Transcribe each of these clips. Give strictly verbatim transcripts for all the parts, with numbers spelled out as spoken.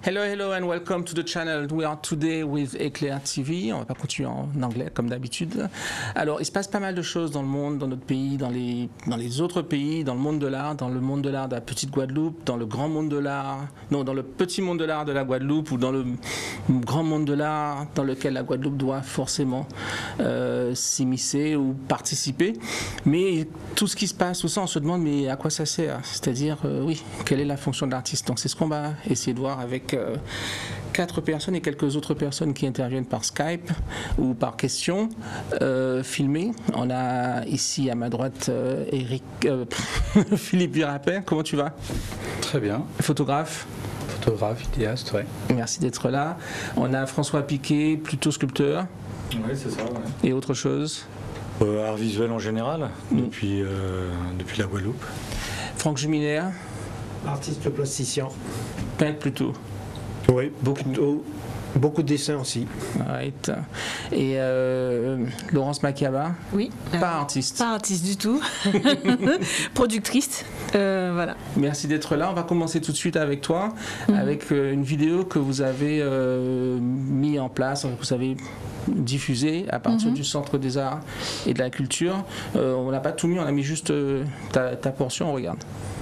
Hello, hello and welcome to the channel. We are today with Éclair T V. On va pas continuer en anglais comme d'habitude. Alors, il se passe pas mal de choses dans le monde, dans notre pays, dans les, dans les autres pays, dans le monde de l'art, dans le monde de l'art de la petite Guadeloupe, dans le grand monde de l'art, non, dans le petit monde de l'art de la Guadeloupe ou dans le grand monde de l'art dans lequel la Guadeloupe doit forcément euh, s'immiscer ou participer. Mais tout ce qui se passe, tout ça, on se demande mais à quoi ça sert? C'est-à-dire, euh, oui, quelle est la fonction de l'artiste? Donc, c'est ce qu'on va essayer de voir avec Euh, quatre personnes et quelques autres personnes qui interviennent par Skype ou par question euh, filmées. On a ici à ma droite euh, Eric, euh, Philippe Virapet. Comment tu vas? Très bien. Photographe. Photographe, idéaste, ouais. Merci d'être là. On a François Piquet, plutôt sculpteur. Oui, c'est ça. Ouais. Et autre chose? Euh, art visuel en général, mm. depuis, euh, depuis la Guadeloupe. Franck Juminer. Artiste plasticien. Peintre plutôt. Oui, beaucoup de, beaucoup de dessins aussi. Right. Et euh, Laurence Makiaba. Oui. Pas euh, artiste. Pas artiste du tout. Productrice. Euh, voilà. Merci d'être là. On va commencer tout de suite avec toi, mm-hmm. avec euh, une vidéo que vous avez euh, mis en place, que vous avez diffusée à partir mm-hmm. du Centre des Arts et de la Culture. Euh, on n'a pas tout mis, on a mis juste euh, ta, ta portion. On regarde.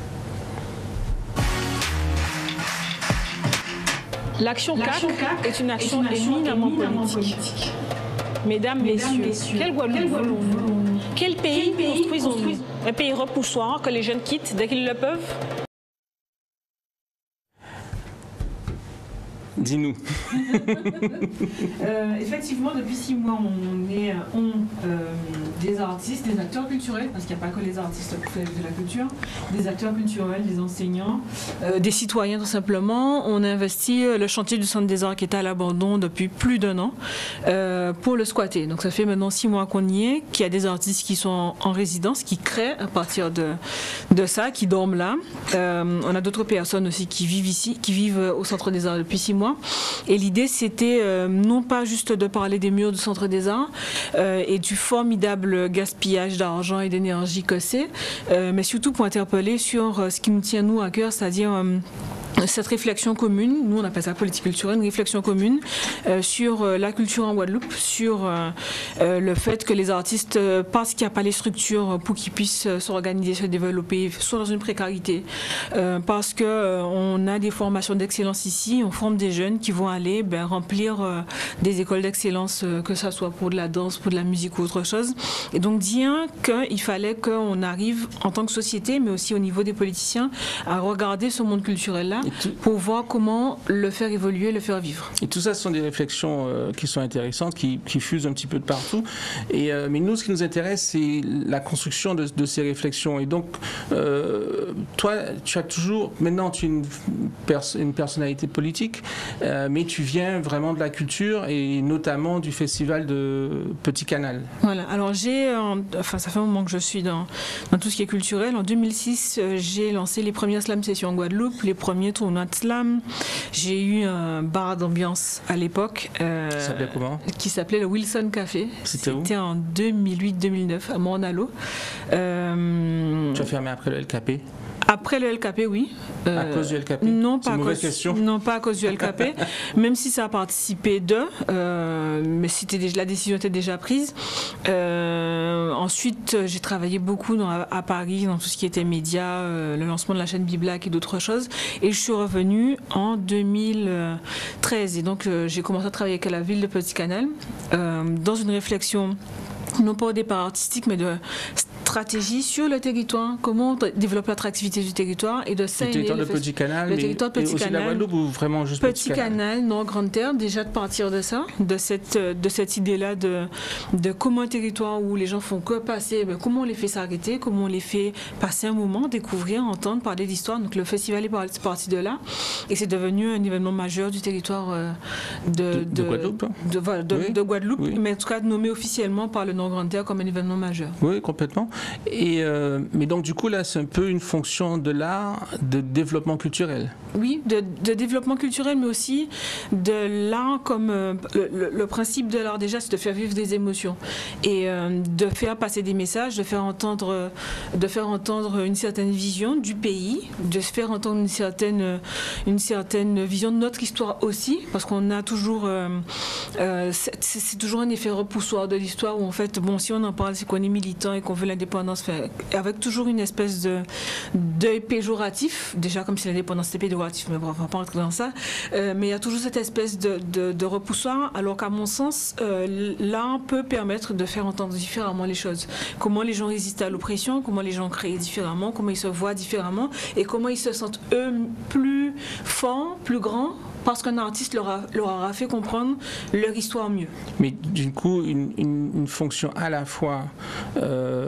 L'action C A C est une action éminemment politique. Mesdames, Messieurs, quelle Guadeloupe voulons-nous? Quel pays construisons-nous? Un pays repoussoir que les jeunes quittent dès qu'ils le peuvent? Dis-nous. euh, effectivement, depuis six mois, on est on, euh, des artistes, des acteurs culturels, parce qu'il n'y a pas que les artistes de la culture, des acteurs culturels, des enseignants, euh, des citoyens tout simplement. On a investi le chantier du Centre des Arts qui était à l'abandon depuis plus d'un an euh, pour le squatter. Donc ça fait maintenant six mois qu'on y est, qu'il y a des artistes qui sont en résidence, qui créent à partir de, de ça, qui dorment là. Euh, on a d'autres personnes aussi qui vivent ici, qui vivent au Centre des Arts depuis six mois. Et l'idée, c'était euh, non pas juste de parler des murs du Centre des Arts euh, et du formidable gaspillage d'argent et d'énergie que c'est, euh, mais surtout pour interpeller sur euh, ce qui nous tient, nous, à cœur, c'est-à-dire euh, cette réflexion commune, nous on appelle ça politique culturelle, une réflexion commune euh, sur euh, la culture en Guadeloupe, sur euh, euh, le fait que les artistes, euh, parce qu'il n'y a pas les structures pour qu'ils puissent euh, s'organiser, se développer, sont dans une précarité, euh, parce qu'on euh, a des formations d'excellence ici, on forme des jeunes qui vont aller ben, remplir euh, des écoles d'excellence, euh, que ce soit pour de la danse, pour de la musique ou autre chose. Et donc dire qu'il fallait qu'on arrive en tant que société, mais aussi au niveau des politiciens, à regarder ce monde culturel-là, tout, pour voir comment le faire évoluer, le faire vivre. Et tout ça, ce sont des réflexions euh, qui sont intéressantes, qui, qui fusent un petit peu de partout. Et, euh, mais nous, ce qui nous intéresse, c'est la construction de, de ces réflexions. Et donc, euh, toi, tu as toujours, maintenant, tu es une, pers une personnalité politique, euh, mais tu viens vraiment de la culture et notamment du festival de Petit Canal. Voilà. Alors, j'ai, euh, enfin, ça fait un moment que je suis dans, dans tout ce qui est culturel. En deux mille six, euh, j'ai lancé les premières slam sessions en Guadeloupe, les premiers tournois de slam. J'ai eu un bar d'ambiance à l'époque euh, qui s'appelait comment? Qui s'appelait le Wilson Café. C'était où? C'était en deux mille huit deux mille neuf à Morne-à-l'Eau. Euh, tu as fermé après le L K P? Après le L K P, oui. Euh, à cause du L K P? Non, pas à cause, question. non, pas à cause du L K P, même si ça a participé d'eux, euh, mais c'était déjà, la décision était déjà prise. Euh, ensuite, j'ai travaillé beaucoup dans, à Paris, dans tout ce qui était médias, euh, le lancement de la chaîne Biblac et d'autres choses. Et je suis revenue en deux mille treize. Et donc, euh, j'ai commencé à travailler avec la ville de Petit Canal, euh, dans une réflexion, non pas au départ artistique, mais de stratégie sur le territoire, comment on développe l'attractivité du territoire et de ça. Le territoire de Petit Canal, le mais territoire de Petit et aussi Canal, la Guadeloupe ou vraiment juste Petit, Petit Canal, Canal, non, Grande Terre, déjà de partir de ça, de cette, de cette idée-là de, de comment un territoire où les gens font que passer, ben, comment on les fait s'arrêter, comment on les fait passer un moment, découvrir, entendre, parler d'histoire. Donc le festival est parti de là et c'est devenu un événement majeur du territoire euh, de, de, de, de Guadeloupe, de, voilà, de, oui. de Guadeloupe, oui. mais en tout cas nommé officiellement par le Nord Grande Terre comme un événement majeur. Oui, complètement. Et, euh, mais donc du coup là c'est un peu une fonction de l'art de développement culturel. Oui, de, de développement culturel, mais aussi de l'art comme euh, le, le principe de l'art déjà, c'est de faire vivre des émotions et euh, de faire passer des messages, de faire entendre, de faire entendre une certaine vision du pays, de faire entendre une certaine, une certaine vision de notre histoire aussi, parce qu'on a toujours, euh, euh, c'est, c'est toujours un effet repoussoir de l'histoire où en fait, bon, si on en parle, c'est qu'on est militant et qu'on veut l'indépendance, avec toujours une espèce de d'œil péjoratif, déjà comme si l'indépendance était péjoratif, mais bon, on ne va pas rentrer dans ça, euh, mais il y a toujours cette espèce de, de, de repoussoir, alors qu'à mon sens, euh, l'art peut permettre de faire entendre différemment les choses. Comment les gens résistent à l'oppression, comment les gens créent différemment, comment ils se voient différemment, et comment ils se sentent eux plus forts, plus grands, parce qu'un artiste leur, a, leur aura fait comprendre leur histoire mieux. Mais du coup, une, une, une fonction à la fois euh,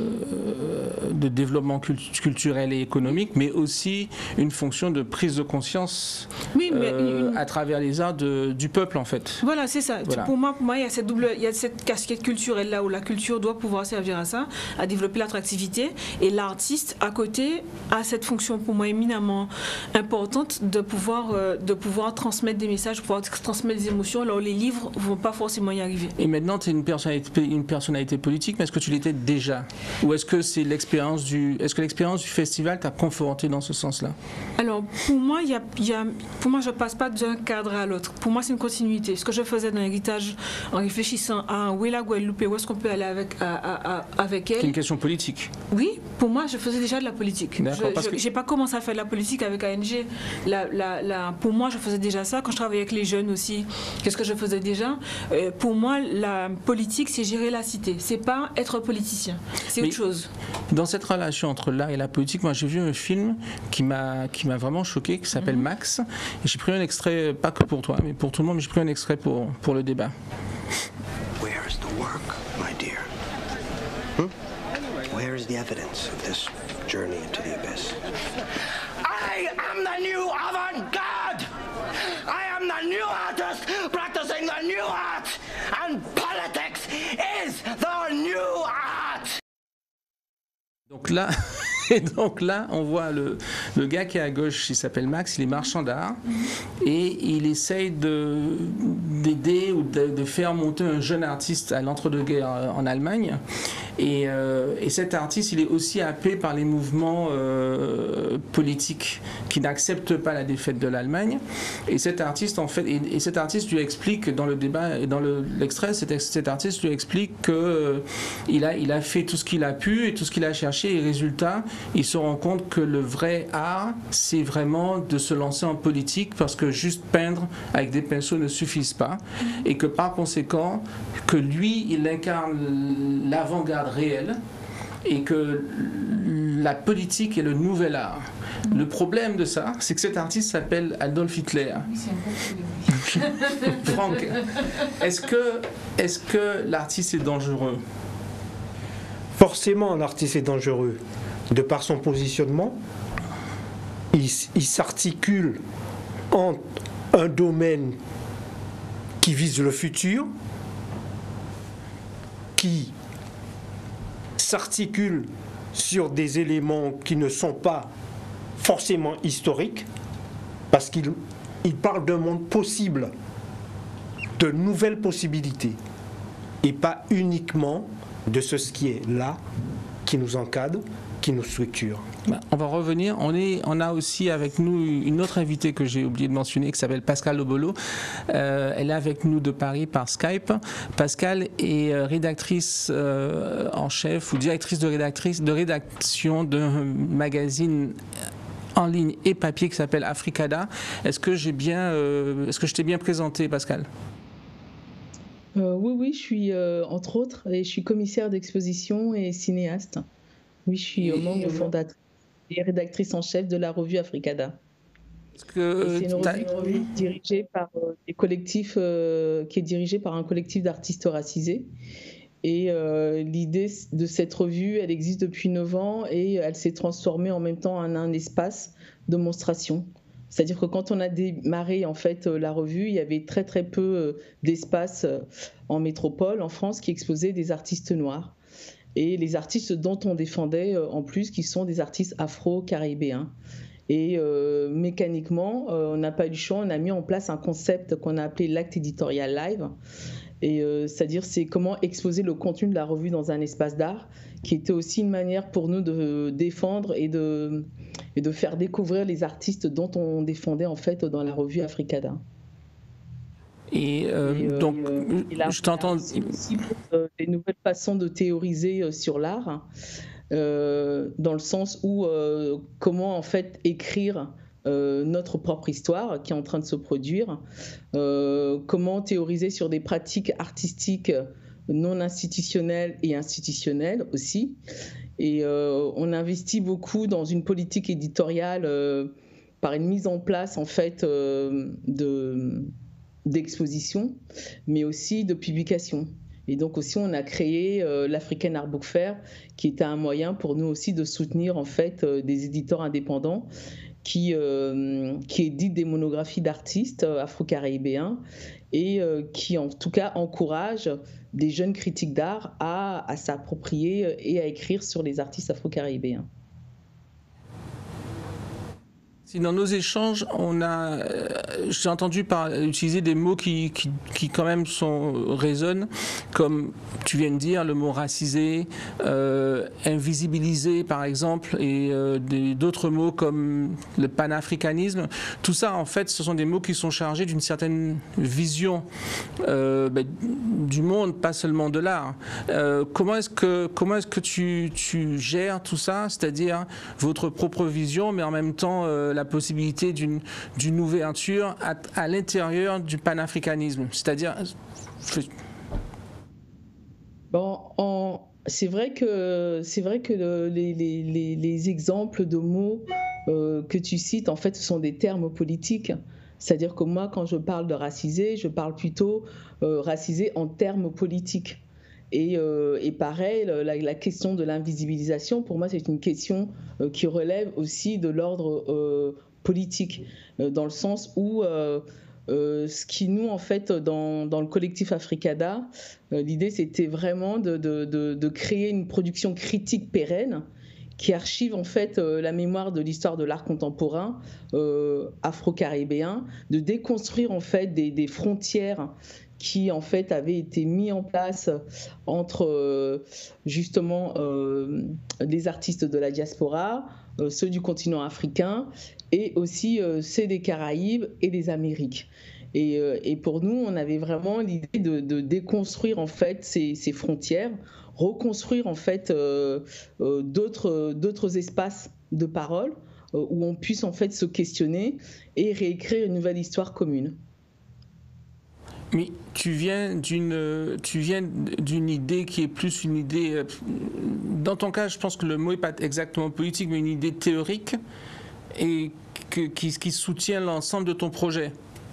de développement culturel et économique, mais aussi une fonction de prise de conscience oui, mais euh, une... à travers les arts de, du peuple, en fait. Voilà, c'est ça. Voilà. Pour moi, pour moi, il y a cette double, il y a cette casquette culturelle là où la culture doit pouvoir servir à ça, à développer l'attractivité, et l'artiste à côté a cette fonction pour moi éminemment importante de pouvoir, euh, de pouvoir transmettre des messages, pouvoir transmettre des émotions, alors les livres ne vont pas forcément y arriver. Et maintenant, tu es une personnalité, une personnalité politique, mais est-ce que tu l'étais déjà? Ou est-ce que c'est l'expérience du, est-ce que l'expérience du festival t'a conforté dans ce sens-là? Alors, pour moi, il y a, il y a, pour moi, je ne passe pas d'un cadre à l'autre. Pour moi, c'est une continuité. Ce que je faisais dans l'héritage, en réfléchissant à où est la Guadeloupe et où est-ce qu'on peut aller avec, à, à, à, avec elle. C'est une question politique. Oui, pour moi, je faisais déjà de la politique. Je n'ai que... pas commencé à faire de la politique avec A N G. La, la, la, pour moi, je faisais déjà ça. Quand je travaillais avec les jeunes aussi, qu'est-ce que je faisais déjà? euh, Pour moi, la politique, c'est gérer la cité. C'est pas être politicien. C'est autre chose. Dans cette relation entre l'art et la politique, moi, j'ai vu un film qui m'a qui m'a vraiment choqué, qui s'appelle mm-hmm. Max. Et j'ai pris un extrait, pas que pour toi, mais pour tout le monde, mais j'ai pris un extrait pour, pour le débat. Where is the work, my dear? Hmm? Where is the evidence of this journey into the abyss? I am the new avant-garde! I am the new artist practicing the new art! And politics is the new art! Donc là, et donc là, on voit le, le gars qui est à gauche, il s'appelle Max, il est marchand d'art, et il essaye de, d'aider ou de, de faire monter un jeune artiste à l'entre-deux-guerres en Allemagne. Et, euh, et cet artiste, il est aussi happé par les mouvements euh, politiques qui n'acceptent pas la défaite de l'Allemagne. Et cet artiste, en fait, et, et cet artiste lui explique dans le débat et dans le, l'extrait, cet, cet artiste lui explique que euh, il a, il a fait tout ce qu'il a pu et tout ce qu'il a cherché. Et résultat, il se rend compte que le vrai art, c'est vraiment de se lancer en politique, parce que juste peindre avec des pinceaux ne suffisent pas, et que par conséquent, que lui, il incarne l'avant-garde réel, et que la politique est le nouvel art. Le problème de ça, c'est que cet artiste s'appelle Adolf Hitler. Franck, est-ce que, est-ce que l'artiste est dangereux? Forcément, l'artiste est dangereux. De par son positionnement, il, il s'articule entre un domaine qui vise le futur, qui s'articule sur des éléments qui ne sont pas forcément historiques, parce qu'il il parle d'un monde possible, de nouvelles possibilités, et pas uniquement de ce qui est là, qui nous encadre, qui nous structure. On va revenir. On, est, on a aussi avec nous une autre invitée que j'ai oublié de mentionner, qui s'appelle Pascale Lobolo. Euh, elle est avec nous de Paris par Skype. Pascale est rédactrice euh, en chef ou directrice de, rédactrice, de rédaction d'un magazine en ligne et papier qui s'appelle Africada. Est-ce que j'ai bien, euh, est-ce que je t'ai bien présenté, Pascale? Euh, oui, oui, je suis euh, entre autres, et je suis commissaire d'exposition et cinéaste. Oui, je suis membre fondatrice et rédactrice en chef de la revue Africada. Que c'est une revue, une revue dirigée par euh, des collectifs, euh, qui est dirigée par un collectif d'artistes racisés. Et euh, l'idée de cette revue, elle existe depuis neuf ans et elle s'est transformée en même temps en un espace de monstration. C'est-à-dire que quand on a démarré en fait la revue, il y avait très très peu d'espace en métropole, en France, qui exposait des artistes noirs. et les artistes dont on défendait en plus, qui sont des artistes afro-caribéens. Et euh, mécaniquement, euh, on n'a pas eu le choix, on a mis en place un concept qu'on a appelé l'acte éditorial live. Et euh, c'est-à-dire, c'est comment exposer le contenu de la revue dans un espace d'art, qui était aussi une manière pour nous de défendre et de, et de faire découvrir les artistes dont on défendait en fait dans la revue Africada. Et, euh, et euh, donc, et là, je t'entends. C'est aussi euh, des nouvelles façons de théoriser euh, sur l'art, euh, dans le sens où euh, comment en fait écrire euh, notre propre histoire qui est en train de se produire, euh, comment théoriser sur des pratiques artistiques non institutionnelles et institutionnelles aussi. Et euh, on investit beaucoup dans une politique éditoriale euh, par une mise en place en fait euh, de d'exposition, mais aussi de publication. Et donc aussi, on a créé euh, l'African Art Book Fair, qui était un moyen pour nous aussi de soutenir en fait euh, des éditeurs indépendants qui, euh, qui éditent des monographies d'artistes euh, afro-caribéens et euh, qui en tout cas encouragent des jeunes critiques d'art à, à s'approprier et à écrire sur les artistes afro-caribéens. Dans nos échanges, on a, euh, j'ai entendu par, utiliser des mots qui, qui, qui quand même sont, résonnent, comme tu viens de dire, le mot racisé, euh, invisibilisé par exemple, et euh, d'autres mots comme le panafricanisme. Tout ça, en fait, ce sont des mots qui sont chargés d'une certaine vision euh, ben, du monde, pas seulement de l'art. Euh, comment est-ce que, comment est-ce que tu, tu gères tout ça, c'est-à-dire votre propre vision, mais en même temps euh, la la possibilité d'une d'une ouverture à, à l'intérieur du panafricanisme, c'est-à-dire bon, en, c'est vrai que c'est vrai que le, les, les, les exemples de mots euh, que tu cites, en fait, ce sont des termes politiques. C'est-à-dire que moi, quand je parle de racisé, je parle plutôt euh, racisé en termes politiques. Et, euh, et pareil, la, la question de l'invisibilisation, pour moi, c'est une question euh, qui relève aussi de l'ordre euh, politique, euh, dans le sens où euh, euh, ce qui nous, en fait, dans, dans le collectif Africada, euh, l'idée, c'était vraiment de, de, de, de créer une production critique pérenne qui archive, en fait, euh, la mémoire de l'histoire de l'art contemporain euh, afro-caribéen, de déconstruire, en fait, des, des frontières qui en fait avait été mis en place entre euh, justement euh, les artistes de la diaspora, euh, ceux du continent africain et aussi euh, ceux des Caraïbes et des Amériques. Et, euh, et pour nous, on avait vraiment l'idée de, de déconstruire en fait ces, ces frontières, reconstruire en fait euh, euh, d'autres d'autres espaces de parole euh, où on puisse en fait se questionner et réécrire une nouvelle histoire commune. Mais tu viens d'une tu viens d'une idée qui est plus une idée, dans ton cas, je pense que le mot n'est pas exactement politique, mais une idée théorique et que, qui, qui soutient l'ensemble de ton projet.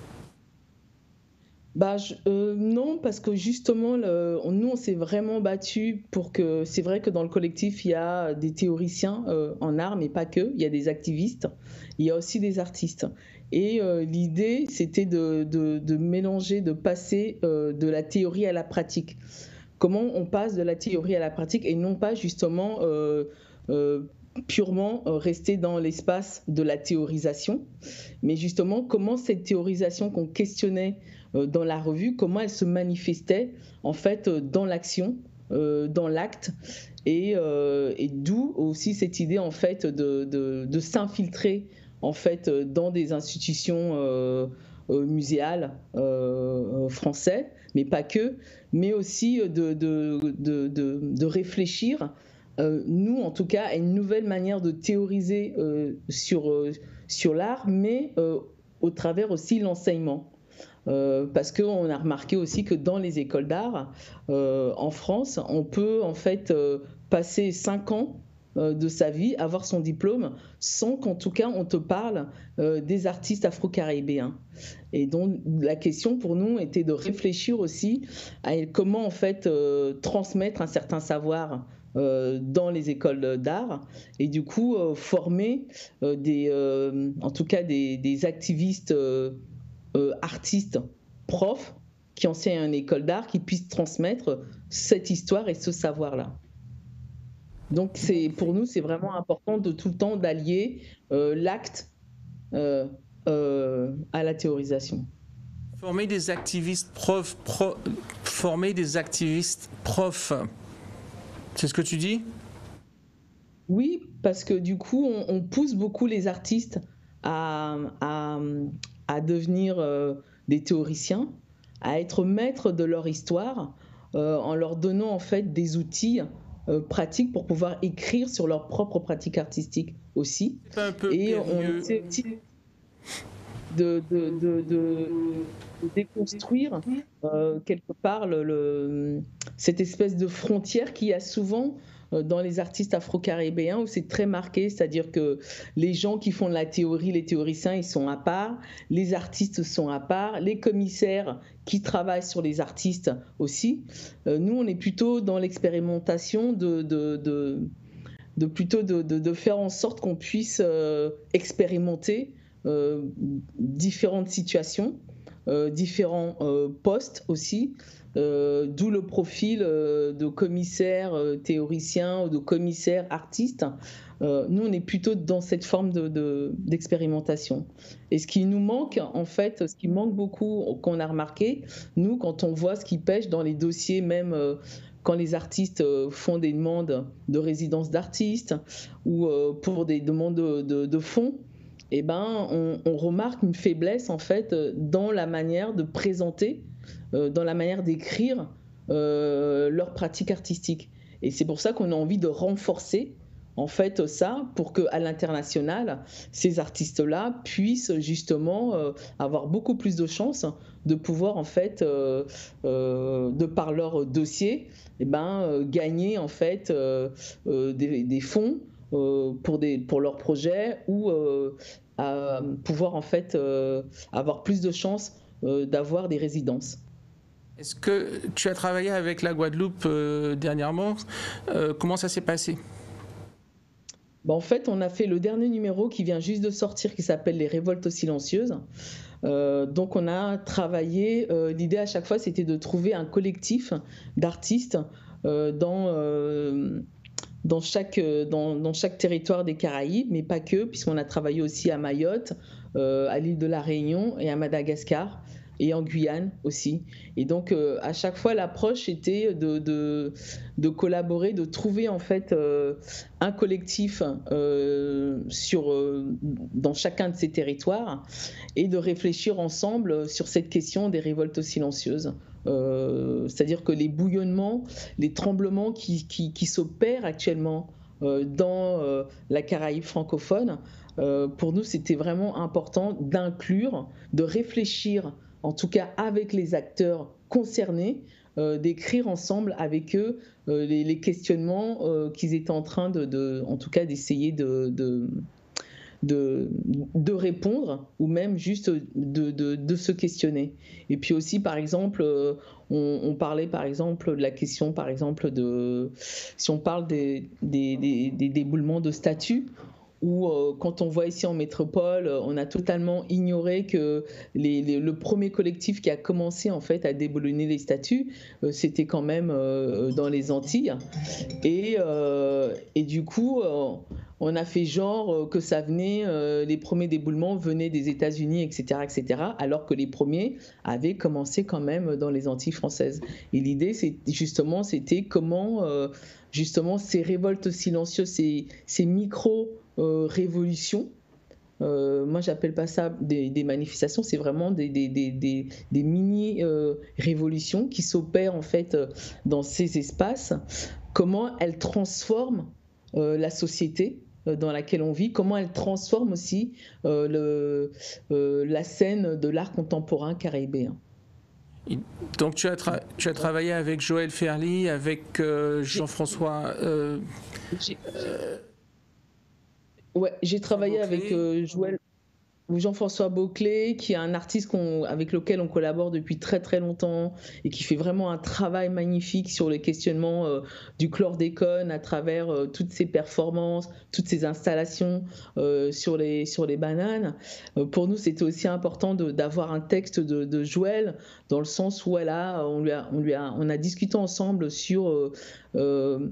Bah, je, euh, non, parce que justement, le, on, nous, on s'est vraiment battu pour que... C'est vrai que dans le collectif, il y a des théoriciens euh, en art, mais pas que. Il y a des activistes, il y a aussi des artistes. Et euh, l'idée, c'était de, de, de mélanger, de passer euh, de la théorie à la pratique. Comment on passe de la théorie à la pratique et non pas justement euh, euh, purement euh, rester dans l'espace de la théorisation, mais justement comment cette théorisation qu'on questionnait euh, dans la revue, comment elle se manifestait en fait euh, dans l'action, euh, dans l'acte, et, euh, et d'où aussi cette idée en fait de, de, de s'infiltrer en fait, dans des institutions euh, euh, muséales euh, français, mais pas que, mais aussi de, de, de, de, de réfléchir, euh, nous en tout cas, à une nouvelle manière de théoriser euh, sur, euh, sur l'art, mais euh, au travers aussi l'enseignement. Euh, parce qu'on a remarqué aussi que dans les écoles d'art, euh, en France, on peut en fait euh, passer cinq ans de sa vie, avoir son diplôme, sans qu'en tout cas on te parle euh, des artistes afro-caribéens. Et donc la question pour nous était de réfléchir aussi à comment en fait euh, transmettre un certain savoir euh, dans les écoles d'art et du coup euh, former euh, des, euh, en tout cas des, des activistes euh, euh, artistes, profs qui enseignent à une école d'art qui puissent transmettre cette histoire et ce savoir-là. Donc c'est, pour nous, c'est vraiment important de tout le temps d'allier euh, l'acte euh, euh, à la théorisation. Former des activistes profs, pro, former des activistes profs, c'est ce que tu dis? Oui, parce que du coup, on, on pousse beaucoup les artistes à, à, à devenir euh, des théoriciens, à être maîtres de leur histoire, euh, en leur donnant en fait des outils euh, pratiques pour pouvoir écrire sur leur propre pratique artistique aussi. C'est pas un peu Et on périlleux. essaie aussi de, de, de, de, de déconstruire euh, quelque part le, le, cette espèce de frontière qu'il y a souvent dans les artistes afro-caribéens où c'est très marqué, c'est-à-dire que les gens qui font de la théorie, les théoriciens, ils sont à part, les artistes sont à part, les commissaires qui travaillent sur les artistes aussi. Euh, nous, on est plutôt dans l'expérimentation de, de, de, de plutôt de, de, de faire en sorte qu'on puisse euh, expérimenter euh, différentes situations, euh, différents euh, postes aussi. Euh, d'où le profil euh, de commissaire euh, théoricien ou de commissaire artiste. Euh, nous, on est plutôt dans cette forme de, de, d'expérimentation. Et ce qui nous manque, en fait, ce qui manque beaucoup, qu'on a remarqué, nous, quand on voit ce qui pêche dans les dossiers, même euh, quand les artistes euh, font des demandes de résidence d'artistes ou euh, pour des demandes de, de, de fonds, eh ben, on, on remarque une faiblesse, en fait, dans la manière de présenter, dans la manière d'écrire euh, leur pratique artistique. Et c'est pour ça qu'on a envie de renforcer en fait ça pour qu'à l'international, ces artistes-là puissent justement euh, avoir beaucoup plus de chances de pouvoir en fait, euh, euh, de par leur dossier, eh ben, euh, gagner en fait euh, euh, des, des fonds euh, pour, des, pour leurs projets ou euh, à pouvoir en fait euh, avoir plus de chances euh, d'avoir des résidences. Est-ce que tu as travaillé avec la Guadeloupe euh, dernièrement? euh, Comment ça s'est passé? Ben en fait, on a fait le dernier numéro qui vient juste de sortir, qui s'appelle Les Révoltes silencieuses. Euh, donc on a travaillé, euh, l'idée à chaque fois c'était de trouver un collectif d'artistes euh, dans, euh, dans, chaque, dans, dans chaque territoire des Caraïbes, mais pas que, puisqu'on a travaillé aussi à Mayotte, euh, à l'île de la Réunion et à Madagascar. Et en Guyane aussi. Et donc, euh, à chaque fois, l'approche était de, de, de collaborer, de trouver en fait euh, un collectif euh, sur, euh, dans chacun de ces territoires et de réfléchir ensemble sur cette question des révoltes silencieuses. Euh, c'est-à-dire que les bouillonnements, les tremblements qui, qui, qui s'opèrent actuellement euh, dans euh, la Caraïbe francophone, euh, pour nous, c'était vraiment important d'inclure, de réfléchir en tout cas avec les acteurs concernés, euh, d'écrire ensemble avec eux euh, les, les questionnements euh, qu'ils étaient en train de, de en tout cas d'essayer de, de, de, de répondre ou même juste de, de, de se questionner. Et puis aussi, par exemple, euh, on, on parlait par exemple de la question, par exemple, de si on parle des, des, des, des déboulements de statuts, où euh, quand on voit ici en métropole, on a totalement ignoré que les, les, le premier collectif qui a commencé en fait à déboulonner les statuts, euh, c'était quand même euh, dans les Antilles. Et, euh, et du coup, euh, on a fait genre que ça venait, euh, les premiers déboulements venaient des États-Unis, et cetera, et cetera, alors que les premiers avaient commencé quand même dans les Antilles françaises. Et l'idée, c'est justement, c'était comment euh, justement ces révoltes silencieuses, ces, ces micro Euh, révolution. Euh, moi, j'appelle pas ça des, des manifestations, c'est vraiment des, des, des, des, des mini-révolutions euh, qui s'opèrent en fait dans ces espaces. Comment elles transforment euh, la société euh, dans laquelle on vit, comment elles transforment aussi euh, le, euh, la scène de l'art contemporain caribéen. Donc tu as, tra- tu as travaillé avec Joël Ferly, avec euh, Jean-François... Euh, euh, Ouais, j'ai travaillé avec euh, Joël, Jean-François Beauclé, qui est un artiste qu'on, avec lequel on collabore depuis très très longtemps et qui fait vraiment un travail magnifique sur le questionnement euh, du chlordécone à travers euh, toutes ses performances, toutes ses installations euh, sur, les, sur les bananes. Euh, pour nous, c'était aussi important de, d'avoir un texte de, de Joël, dans le sens où elle a, on, lui a, on, lui a, on a discuté ensemble sur... Euh, euh,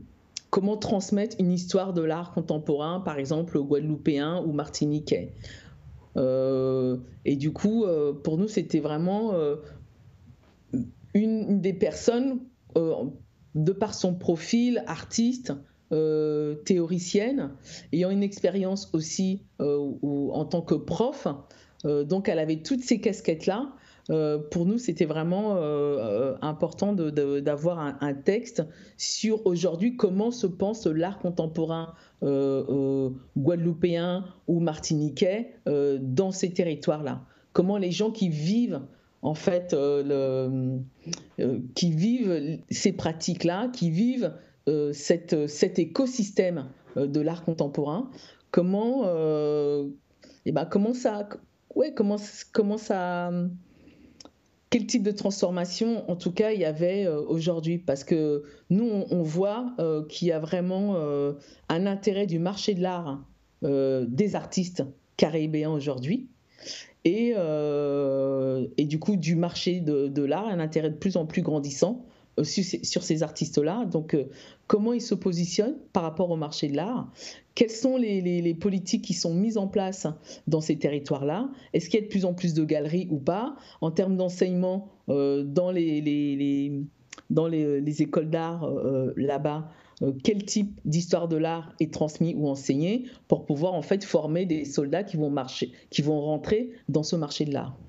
comment transmettre une histoire de l'art contemporain, par exemple guadeloupéen ou martiniquais. Euh, et du coup, euh, pour nous, c'était vraiment euh, une des personnes, euh, de par son profil, artiste, euh, théoricienne, ayant une expérience aussi euh, où, en tant que prof. Euh, donc, elle avait toutes ces casquettes-là. Euh, pour nous, c'était vraiment euh, important de, de, d'avoir un, un texte sur aujourd'hui comment se pense l'art contemporain euh, euh, guadeloupéen ou martiniquais euh, dans ces territoires-là. Comment les gens qui vivent en fait, euh, le, euh, qui vivent ces pratiques-là, qui vivent euh, cette, cet écosystème euh, de l'art contemporain, comment, euh, et ben, comment ça, ouais, comment, comment ça. Quel type de transformation, en tout cas, il y avait euh, aujourd'hui? Parce que nous, on, on voit euh, qu'il y a vraiment euh, un intérêt du marché de l'art euh, des artistes caribéens aujourd'hui. Et, euh, et du coup, du marché de, de l'art, un intérêt de plus en plus grandissant euh, sur, sur ces artistes-là. Donc, euh, comment ils se positionnent par rapport au marché de l'art? Quelles sont les, les, les politiques qui sont mises en place dans ces territoires-là? Est-ce qu'il y a de plus en plus de galeries ou pas? En termes d'enseignement, euh, dans, les, les, les, dans les, les écoles d'art euh, là-bas, euh, quel type d'histoire de l'art est transmis ou enseigné pour pouvoir en fait former des soldats qui vont, marcher, qui vont rentrer dans ce marché de l'art?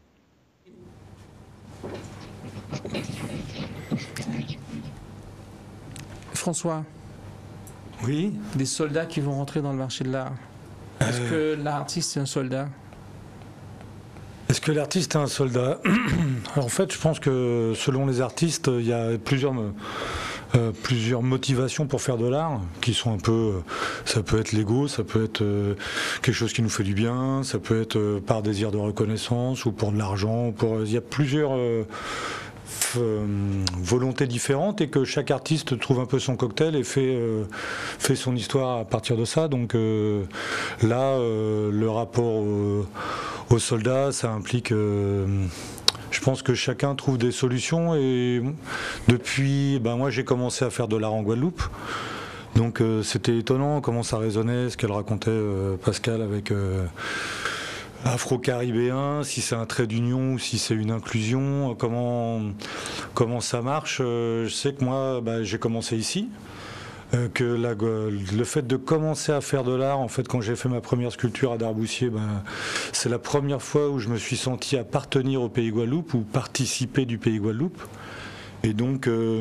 François, oui. Des soldats qui vont rentrer dans le marché de l'art. Est-ce euh... que l'artiste est un soldat? Est-ce que l'artiste est un soldat? Alors, en fait, je pense que selon les artistes, il y a plusieurs, euh, plusieurs motivations pour faire de l'art, qui sont un peu, ça peut être l'ego, ça peut être euh, quelque chose qui nous fait du bien, ça peut être euh, par désir de reconnaissance ou pour de l'argent. Pour, il y a plusieurs euh, Euh, volontés différentes et que chaque artiste trouve un peu son cocktail et fait, euh, fait son histoire à partir de ça. Donc euh, là, euh, le rapport au, aux soldats, ça implique... Euh, je pense que chacun trouve des solutions et depuis, ben moi j'ai commencé à faire de l'art en Guadeloupe. Donc euh, c'était étonnant comment ça résonnait, ce qu'elle racontait euh, Pascal avec... Euh, afro-caribéen, si c'est un trait d'union ou si c'est une inclusion, comment, comment ça marche. Je sais que moi, bah, j'ai commencé ici, euh, que la, le fait de commencer à faire de l'art, en fait, quand j'ai fait ma première sculpture à Darboussier, bah, c'est la première fois où je me suis senti appartenir au pays Guadeloupe ou participer du pays Guadeloupe. Et donc, euh,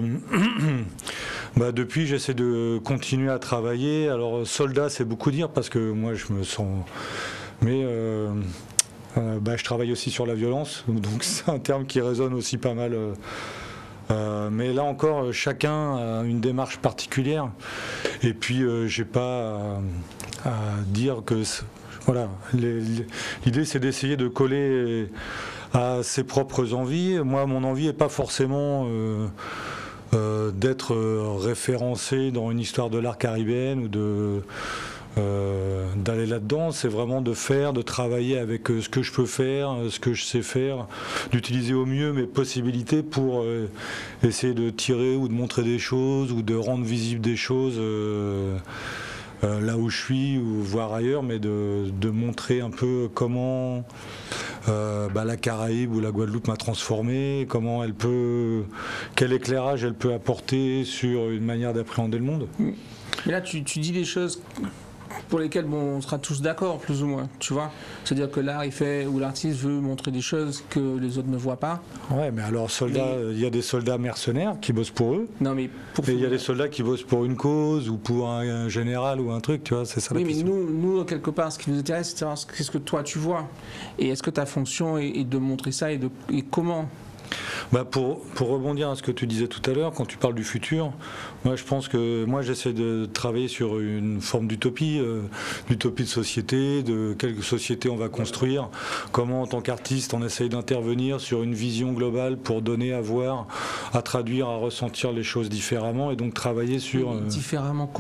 bah, depuis, j'essaie de continuer à travailler. Alors, soldat, c'est beaucoup dire parce que moi, je me sens... Mais euh, euh, bah, je travaille aussi sur la violence, donc c'est un terme qui résonne aussi pas mal. Euh, euh, mais là encore, chacun a une démarche particulière. Et puis, euh, j'ai pas à, à dire que... Voilà, les, les, l'idée c'est d'essayer de coller à ses propres envies. Moi, mon envie n'est pas forcément... Euh, euh, d'être référencé dans une histoire de l'art caribéenne ou de... Euh, d'aller là-dedans, c'est vraiment de faire, de travailler avec euh, ce que je peux faire, euh, ce que je sais faire, d'utiliser au mieux mes possibilités pour euh, essayer de tirer ou de montrer des choses ou de rendre visibles des choses euh, euh, là où je suis ou voir ailleurs, mais de, de montrer un peu comment euh, bah, la Caraïbe ou la Guadeloupe m'a transformé, comment elle peut, quel éclairage elle peut apporter sur une manière d'appréhender le monde. Mais là, tu, tu dis des choses pour lesquels bon, on sera tous d'accord, plus ou moins, tu vois. C'est-à-dire que l'art, il fait, ou l'artiste veut montrer des choses que les autres ne voient pas. Ouais, mais alors, soldats, il mais... y a des soldats mercenaires qui bossent pour eux. Non, mais pour... Et il y a des soldats qui bossent pour une cause, ou pour un, un général, ou un truc, tu vois, c'est ça oui, la question. Oui, mais nous, nous, quelque part, ce qui nous intéresse, c'est de savoir ce que toi, tu vois. Et est-ce que ta fonction est, est de montrer ça, et, de, et comment ? Bah pour, pour rebondir à ce que tu disais tout à l'heure, quand tu parles du futur, moi je pense que moi j'essaie de travailler sur une forme d'utopie, euh, d'utopie de société, de quelle société on va construire, comment en tant qu'artiste on essaye d'intervenir sur une vision globale pour donner à voir, à traduire, à ressentir les choses différemment et donc travailler sur... Euh... Différemment comment ?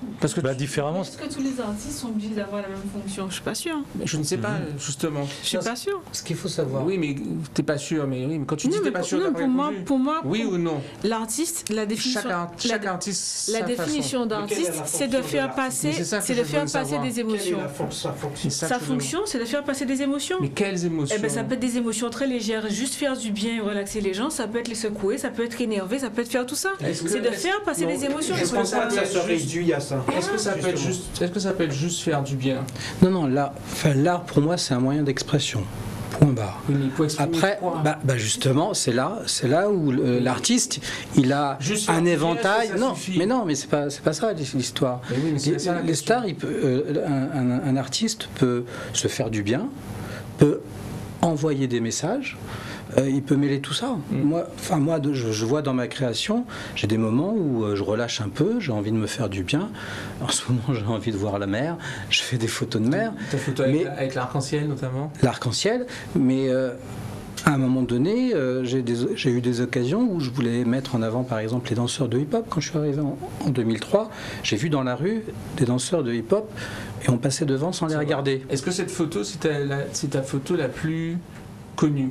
Parce que Bah, tu- différemment, Est-ce que tous les artistes sont obligés d'avoir la même fonction? Je suis pas sûre. je ne sais pas, Mhm. justement. Je suis pas sûre. Ce qu'il faut savoir. Oui, mais t'es pas sûr. Mais oui, mais quand tu dis Non, t'es mais pas pour, sûr, non, t'as pas pour moi, répondu. pour moi, Oui pour- ou non? l'artiste, la définition, Chaque, art- chaque la, artiste, la sa définition quelle est d'artiste, la c'est de fonction de faire l'artiste? passer, Mais c'est ça que c'est je de faire voulais passer savoir. des Quelle est émotions. la fon- sa fonction? C'est ça Sa que je demande. fonction, c'est de faire passer des émotions. Mais quelles émotions? Eh ben, ça peut être des émotions très légères, juste faire du bien et relaxer les gens, ça peut être les secouer, ça peut être énerver, ça peut être faire tout ça. Est-ce que- C'est de est-ce- faire passer Non, des émotions. Je Est-ce pense que pas que ça ça se peut être réduit à ça. Est-ce que ça peut être Justement. juste, est-ce que ça peut être juste faire du bien? Non, non, l'art, enfin, l'art pour moi c'est un moyen d'expression. Point barre. Oui, mais il faut exprimer Après, quoi? bah, bah, justement, c'est là, c'est là où le- l'artiste, il a Juste faire un du bien, éventail. est-ce que ça non, suffit? mais non, mais c'est pas, c'est pas ça l'histoire. Mais oui, mais c'est Les, ça la les question. stars, il peut, euh, un, un- un artiste peut se faire du bien, peut envoyer des messages. euh, il peut mêler tout ça. Mm. Moi, enfin moi, de- je, je vois dans ma création, j'ai des moments où euh, je relâche un peu, j'ai envie de me faire du bien. En ce moment, j'ai envie de voir la mer. Je fais des photos de mer, Ta photo avec, mais- avec l'arc-en-ciel notamment. l'arc-en-ciel, mais euh, à un moment donné, euh, j'ai des- j'ai eu des occasions où je voulais mettre en avant, par exemple, les danseurs de hip-hop. Quand je suis arrivé en, en deux mille trois, j'ai vu dans la rue des danseurs de hip-hop et on passait devant sans les C'est vrai. regarder. Est-ce que cette photo, c'est ta, la- c'est ta photo la plus connue?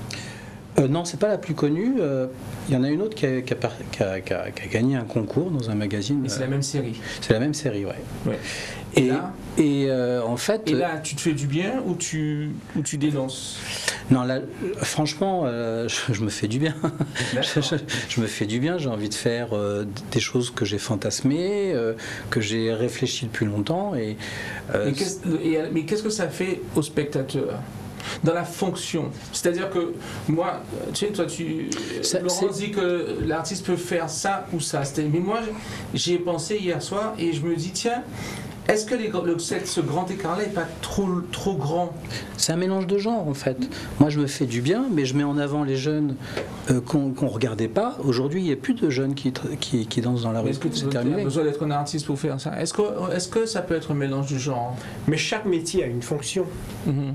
Euh, non, c'est pas la plus connue. euh, Il y en a une autre qui a, qui a par- qui a- qui a- qui a gagné un concours dans un magazine. Et c'est euh, la même série. c'est la même série, ouais. Ouais. Et, Et là et, euh, en fait, Et là, tu te fais du bien ou tu, ou tu dénonces? non, là, franchement, euh, je, je me fais du bien. je, je- je me fais du bien. J'ai envie de faire euh, des choses que j'ai fantasmées, euh, que j'ai réfléchi depuis longtemps. Et, euh, Mais qu'est-ce, et- mais qu'est-ce que ça fait au spectateur dans la fonction? C'est-à-dire que moi, tu sais, toi, tu, Ça- Laurent c'est- dit que l'artiste peut faire ça ou ça. C'était- Mais moi, j'y ai pensé hier soir et je me dis, tiens, est-ce que les, le, cette- ce grand écart-là n'est pas trop, trop grand? c'est un mélange de genres, en fait. Moi, je me fais du bien, mais je mets en avant les jeunes euh, qu'on ne regardait pas. Aujourd'hui, il n'y a plus de jeunes qui, tra- qui, qui dansent dans la rue. Est-ce que tu C'est as terminé. besoin d'être un artiste pour faire ça? Est-ce que, est-ce que ça peut être un mélange du genre? Mais chaque métier a une fonction. Mhm.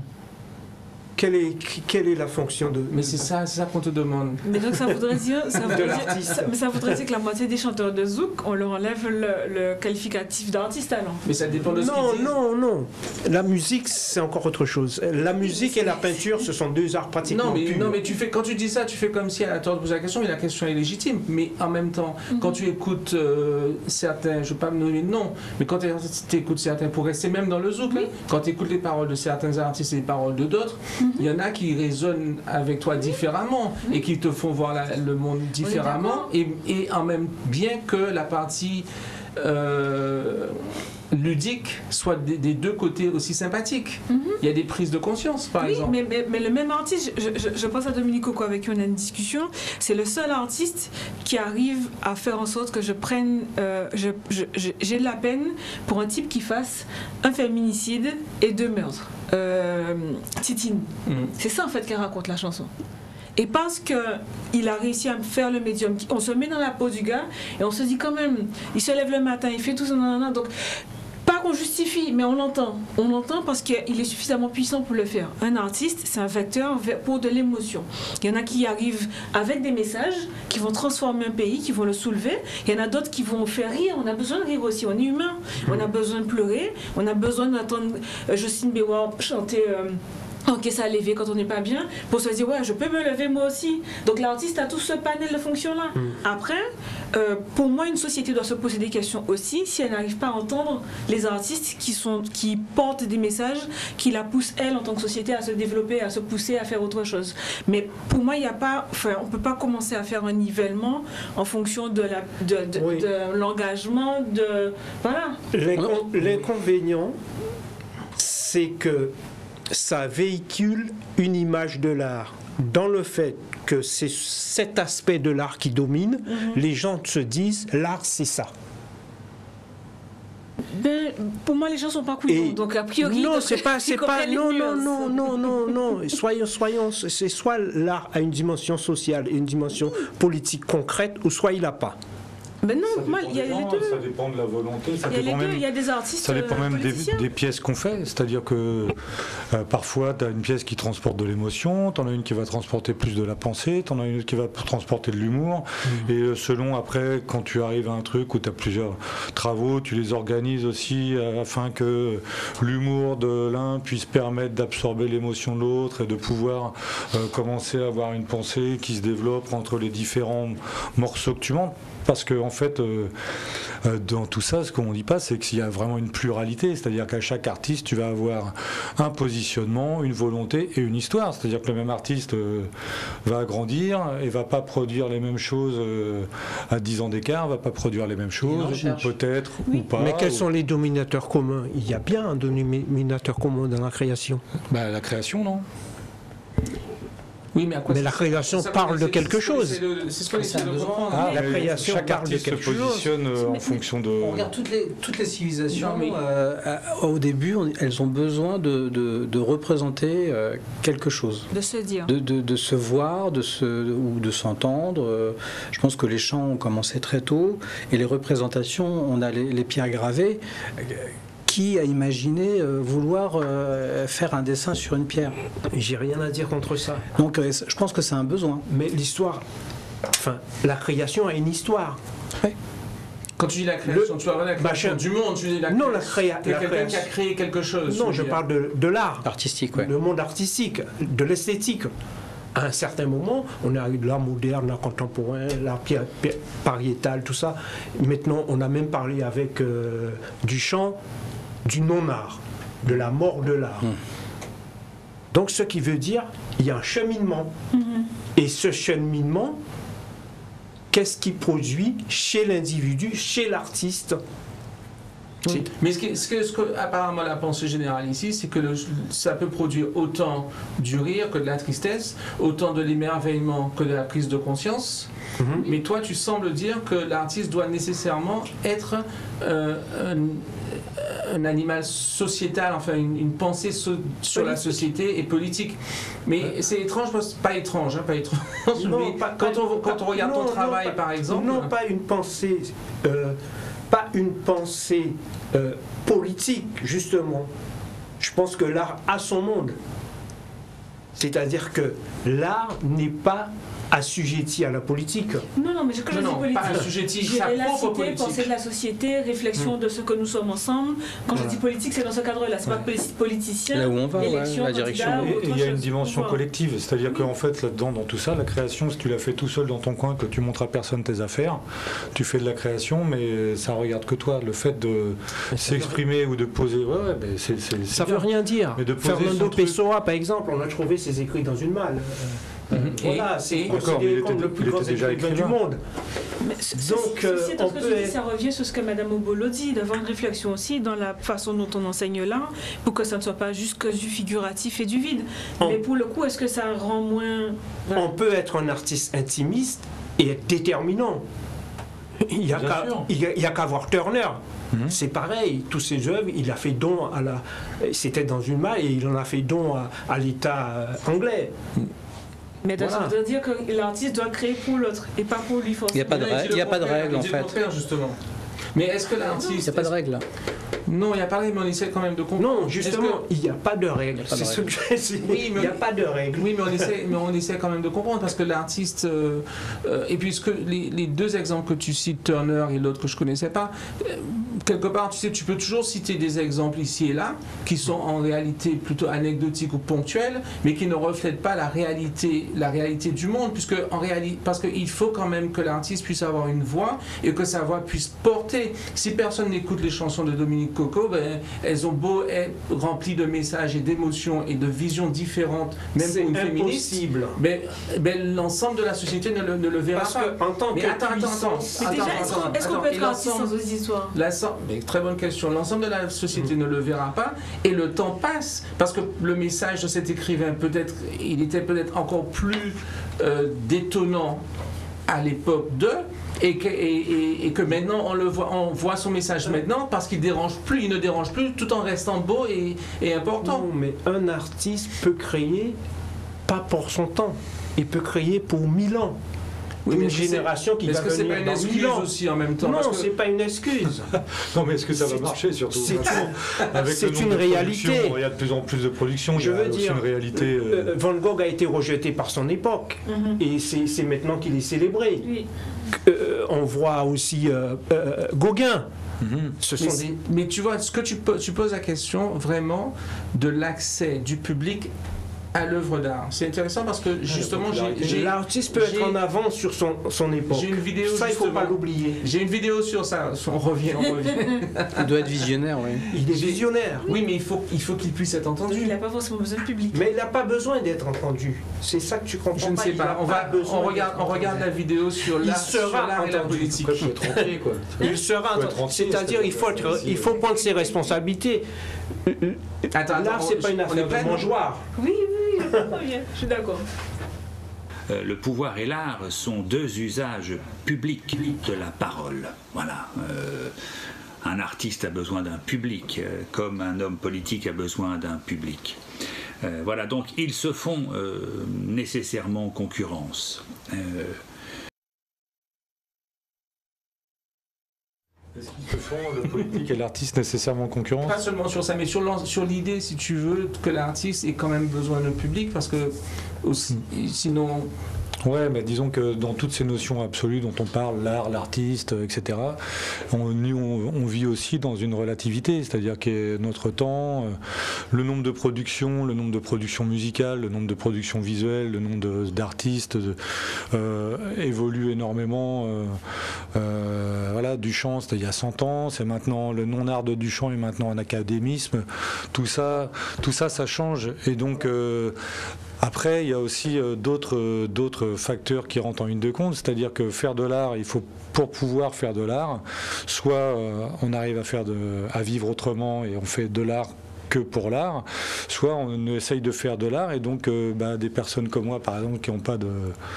Quelle est, quelle est la fonction de... Mais c'est ça, c'est ça qu'on te demande. Mais donc ça voudrait dire, ça voudrait dire, l'artiste. ça- mais ça voudrait dire que la moitié des chanteurs de zouk, on leur enlève le, le qualificatif d'artiste alors. Mais ça dépend de ce Non, qu'ils disent. non, non. La musique, c'est encore autre chose. La musique et la peinture, ce sont deux arts pratiquement Non mais, purs. non, mais tu fais, quand tu dis ça, tu fais comme si elle a tort de poser la question, mais la question est légitime. Mais en même temps, quand tu écoutes euh, certains, je ne vais pas me nommer de nom, mais quand tu écoutes certains, pour rester même dans le zouk, là, quand tu écoutes les paroles de certains artistes et les paroles de d'autres, il y en a qui résonnent avec toi différemment et qui te font voir la- le monde différemment. Et, et en même bien que la partie euh, ludique soit des, des deux côtés aussi sympathiques. Il y a des prises de conscience, par Oui, exemple. mais, mais, mais le même artiste, je, je, je pense à Dominique Coco avec qui on a une discussion, c'est le seul artiste qui arrive à faire en sorte que je prenne, euh, je, je, je- j'ai de la peine pour un type qui fasse un féminicide et deux meurtres. Euh, Titine. Mm. C'est ça en fait qu'elle raconte la chanson. Et parce qu'il a réussi à faire le médium, on se met dans la peau du gars et on se dit quand même, il se lève le matin, il fait tout ça, nanana, donc pas qu'on justifie, mais on l'entend. On l'entend parce qu'il est suffisamment puissant pour le faire. Un artiste, c'est un vecteur pour de l'émotion. Il y en a qui arrivent avec des messages, qui vont transformer un pays, qui vont le soulever. Il y en a d'autres qui vont faire rire. On a besoin de rire aussi. On est humain. On a besoin de pleurer. On a besoin d'entendre euh, Justine Béwar chanter... Euh, Ok, ça a levé quand on n'est pas bien, pour se dire, ouais, je peux me lever moi aussi. Donc l'artiste a tout ce panel de fonctions-là. Mm. Après, euh, pour moi, une société doit se poser des questions aussi si elle n'arrive pas à entendre les artistes qui, sont, qui portent des messages, qui la poussent, elle, en tant que société, à se développer, à se pousser, à faire autre chose. Mais pour moi, il n'y a pas, enfin, on ne peut pas commencer à faire un nivellement en fonction de, la, de, de, Oui. de l'engagement, de... Voilà. L'incon- L'inconvénient, c'est que ça véhicule une image de l'art. Dans le fait que c'est cet aspect de l'art qui domine, mm-hmm. les gens se disent l'art c'est ça. Ben, pour moi, les gens sont pas couillons. Et donc a priori, non, donc, c'est pas, ils c'est pas, comprennent les non, non, nuances. non, non, non, non. Soyons, soyons, c'est soit l'art a une dimension sociale et une dimension politique concrète, ou soit il n'a pas. Mais non, Ça moi, dépend il y a des les gens, deux. Ça dépend de la volonté. Ça Il y a les dépend deux, même, il y a des artistes ça dépend euh, même des, politiciens. des pièces qu'on fait. C'est-à-dire que euh, parfois, tu as une pièce qui transporte de l'émotion, tu en as une qui va transporter plus de la pensée, tu en as une autre qui va transporter de l'humour. Mmh. Et euh, selon, après, quand tu arrives à un truc où tu as plusieurs travaux, tu les organises aussi euh, afin que l'humour de l'un puisse permettre d'absorber l'émotion de l'autre et de pouvoir euh, commencer à avoir une pensée qui se développe entre les différents morceaux que tu montes. Parce qu'en en fait, euh, euh, dans tout ça, ce qu'on ne dit pas, c'est qu'il y a vraiment une pluralité. C'est-à-dire qu'à chaque artiste, tu vas avoir un positionnement, une volonté et une histoire. C'est-à-dire que le même artiste euh, va grandir et ne va pas produire les mêmes choses euh, à dix ans d'écart, ne va pas produire les mêmes choses, ou peut-être, oui. ou pas. Mais quels ou... sont les dominateurs communs? Il y a bien un dominateur commun dans la création. Bah, la création, non? Oui, mais, à quoi mais la création parle de quelque chose. C'est ce qu'on essaie de comprendre. Ah, la création chaque parle de artiste quelque se positionne chose. en mais, fonction de... On regarde toutes les, toutes les civilisations, non, mais... euh, au début, on, elles ont besoin de, de, de représenter euh, quelque chose. De se dire. De, de, de se voir, de se, ou de s'entendre. Je pense que les chants ont commencé très tôt, et les représentations, on a les, les pierres gravées. Qui a imaginé euh, vouloir euh, faire un dessin sur une pierre? J'ai rien à dire contre ça. Donc euh, je pense que c'est un besoin. Mais l'histoire, enfin, la création a une histoire. Ouais. Quand tu dis la création, Le... tu parles de la création bah, du monde, tu dis la non, la, créa... la quelqu'un création. qui a créé quelque chose. Non, je dire. parle de, de l'art. Artistique, ouais. Le monde artistique, de l'esthétique. À un certain moment, on a eu de l'art moderne, l'art contemporain, l'art pariétal, tout ça. Maintenant, on a même parlé avec euh, Duchamp du non-art, de la mort de l'art. Mmh. Donc, ce qui veut dire, il y a un cheminement. Mmh. Et ce cheminement, qu'est-ce qui produit chez l'individu, chez l'artiste? Oui. Mais ce que, ce, que, ce que apparemment la pensée générale ici, c'est que le, ça peut produire autant du rire que de la tristesse, autant de l'émerveillement que de la prise de conscience. Mm-hmm. Mais toi, tu sembles dire que l'artiste doit nécessairement être euh, un, un animal sociétal, enfin une, une pensée so, sur politique. La société et politique. Mais ouais. C'est étrange, pas étrange, hein, pas étrange. Non, mais pas, quand, pas, on, quand on regarde non, ton travail, non, par exemple... Non, pas une pensée... Euh, pas une pensée euh, politique, justement. Je pense que l'art a son monde. C'est-à-dire que l'art n'est pas assujetti à la politique. Non, non, mais quand je dis politique, pas assujetti, je dirais la cité, pensée de la société, réflexion mmh. de ce que nous sommes ensemble. Quand voilà. Je dis politique, c'est dans ce cadre-là. C'est ouais. Pas politicien. Là où on va, élection, ouais, la direction. Et il y a une dimension collective. C'est-à-dire qu'en fait, là-dedans, dans tout ça, la création, si tu l'as fait tout seul dans ton coin, que tu montres à personne tes affaires, tu fais de la création, mais ça regarde que toi. Le fait de s'exprimer ou de poser, ouais, ouais, mais c'est, c'est, ça ne veut rien dire. Mais de Fernando Pessoa, par exemple, on a trouvé ses écrits dans une malle. Mmh. Voilà, c'est considéré comme le plus grand écrivain du monde. Mais donc, euh, c'est on peut être... ça revient sur ce que Madame Obolo dit, d'avoir une réflexion aussi dans la façon dont on enseigne l'art, pour que ça ne soit pas juste que du figuratif et du vide. On... Mais pour le coup, est-ce que ça rend moins... Ouais. On peut être un artiste intimiste et être déterminant. Il n'y a, a qu'à voir Turner. Mmh. C'est pareil, tous ses œuvres, il a fait don à la... C'était dans une malle et il en a fait don à, à l'État anglais. Mmh. Mais voilà. Ça veut dire que l'artiste doit créer pour l'autre et pas pour lui forcément. Il n'y a pas de règle, il y a pas de règle en fait. Justement. Mais est-ce que l'artiste... Il n'y a pas de règle là. Non, il n'y a pas de règle, mais on essaie quand même de comprendre. Non, justement, que... il n'y a pas de règle. C'est ce que je oui, il n'y a pas de règle. Oui, mais on, essaie, mais on essaie quand même de comprendre parce que l'artiste... Euh, euh, et puisque les, les deux exemples que tu cites, Turner et l'autre que je ne connaissais pas, euh, quelque part, tu sais, tu peux toujours citer des exemples ici et là qui sont en réalité plutôt anecdotiques ou ponctuels, mais qui ne reflètent pas la réalité, la réalité du monde, puisque en réalité, parce qu'il faut quand même que l'artiste puisse avoir une voix et que sa voix puisse porter. Si personne n'écoute les chansons de Dominique Coco, ben, elles ont beau être remplies de messages et d'émotions et de visions différentes, même pour une féministe, ben, ben, l'ensemble de la société ne le, ne le verra Parce pas. Que, en tant mais que attends, attends, attends, mais déjà, est-ce qu'on, est-ce qu'on peut être artiste sans aux histoires? Mais très bonne question. L'ensemble de la société mmh. ne le verra pas et le temps passe parce que le message de cet écrivain, peut-être, il était peut-être encore plus euh, détonnant à l'époque de... Et que, et, et, et que maintenant on le voit, on voit son message maintenant parce qu'il dérange plus, il ne dérange plus, tout en restant beau et, et important. Non, mais un artiste peut créer pas pour son temps, il peut créer pour mille ans. Oui, mais une est-ce que génération c'est- qui va est-ce que c'est venir pas une dans excuse mille ans. aussi en même temps? Non, Parce que- c'est pas une excuse. Non, mais est-ce que ça va C'est- marcher surtout c'est maintenant, une- avec c'est le nombre une de réalité. productions, il y a de plus en plus de productions, Je il y a veux aussi dire, une réalité. euh, euh, Van Gogh a été rejeté par son époque, Mhm. et c'est c'est maintenant qu'il est célébré. Oui. Euh, on voit aussi euh, euh, Gauguin. mhm. Ce Mais, sont c'est- des... mais tu vois, ce que tu, poses, tu poses la question vraiment de l'accès du public à l'œuvre d'art. C'est intéressant parce que justement, j'ai- j'ai L'artiste peut être j'ai- en avance sur son, son époque. j'ai une vidéo Ça, il ne faut justement. pas l'oublier. J'ai une vidéo sur ça. On revient, on revient. Il doit être visionnaire, oui. Il est visionnaire. Oui, mais il faut, il faut qu'il puisse être Donc, entendu. il n'a pas forcément besoin de public. Mais il n'a pas besoin d'être entendu. C'est ça que tu comprends Je ne pas. sais il pas. a On, va, besoin on, regarde, d'être on regarde la entendu. vidéo sur Il l'art sur sera l'art et la entendu. politique. Après, faut être entier, quoi. Il sera Faut être entendu. entier, C'est-à-dire, il faut, c'est-à-dire être- que- il faut prendre ses responsabilités. Attends, L'art, attends, c'est pas une on est affaire pas de mangeoire. Oui, oui, oui, très bien, je suis d'accord. Euh, le pouvoir et l'art sont deux usages publics de la parole. Voilà. Euh, un artiste a besoin d'un public, euh, comme un homme politique a besoin d'un public. Euh, voilà, donc ils se font euh, nécessairement concurrence. Euh, Est-ce qu'ils se font, le politique et l'artiste, nécessairement concurrence? Pas seulement sur ça, mais sur l'en- sur l'idée, si tu veux, que l'artiste ait quand même besoin de public, parce que aussi, sinon, Ouais, mais disons que dans toutes ces notions absolues dont on parle, l'art, l'artiste, et cetera, on, nous, on, on vit aussi dans une relativité, c'est-à-dire que notre temps, euh, le nombre de productions, le nombre de productions musicales, le nombre de productions visuelles, le nombre de- d'artistes de, euh, évolue énormément. Euh, euh, voilà, Duchamp, c'était il y a cent ans, c'est maintenant le non-art de Duchamp est maintenant un académisme. Tout ça, tout ça, ça change. Et donc, euh, après, il y a aussi euh, d'autres euh, d'autres facteurs qui rentrent en ligne de compte, c'est-à-dire que faire de l'art, il faut, pour pouvoir faire de l'art, soit euh, on arrive à faire de, à vivre autrement et on fait de l'art que pour l'art, soit on essaye de faire de l'art et donc euh, bah, des personnes comme moi, par exemple, qui n'ont pas de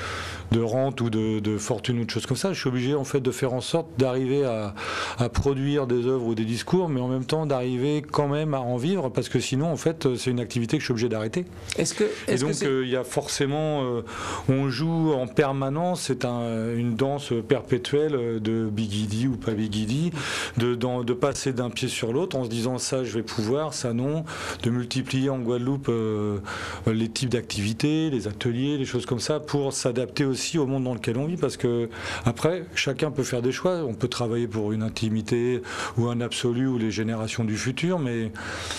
de rente ou de, de fortune ou de choses comme ça, je suis obligé en fait de faire en sorte d'arriver à, à produire des œuvres ou des discours, mais en même temps d'arriver quand même à en vivre, parce que sinon en fait c'est une activité que je suis obligé d'arrêter. est-ce que, Et est-ce que donc c'est- euh, il y a forcément, euh, on joue en permanence, c'est un, une danse perpétuelle euh, de Bigidi ou pas Bigidi, de, dans- de passer d'un pied sur l'autre en se disant ça je vais pouvoir, ça non, de multiplier en Guadeloupe euh, les types d'activités, les ateliers, les choses comme ça, pour s'adapter aussi au monde dans lequel on vit, parce que après chacun peut faire des choix, on peut travailler pour une intimité ou un absolu ou les générations du futur, mais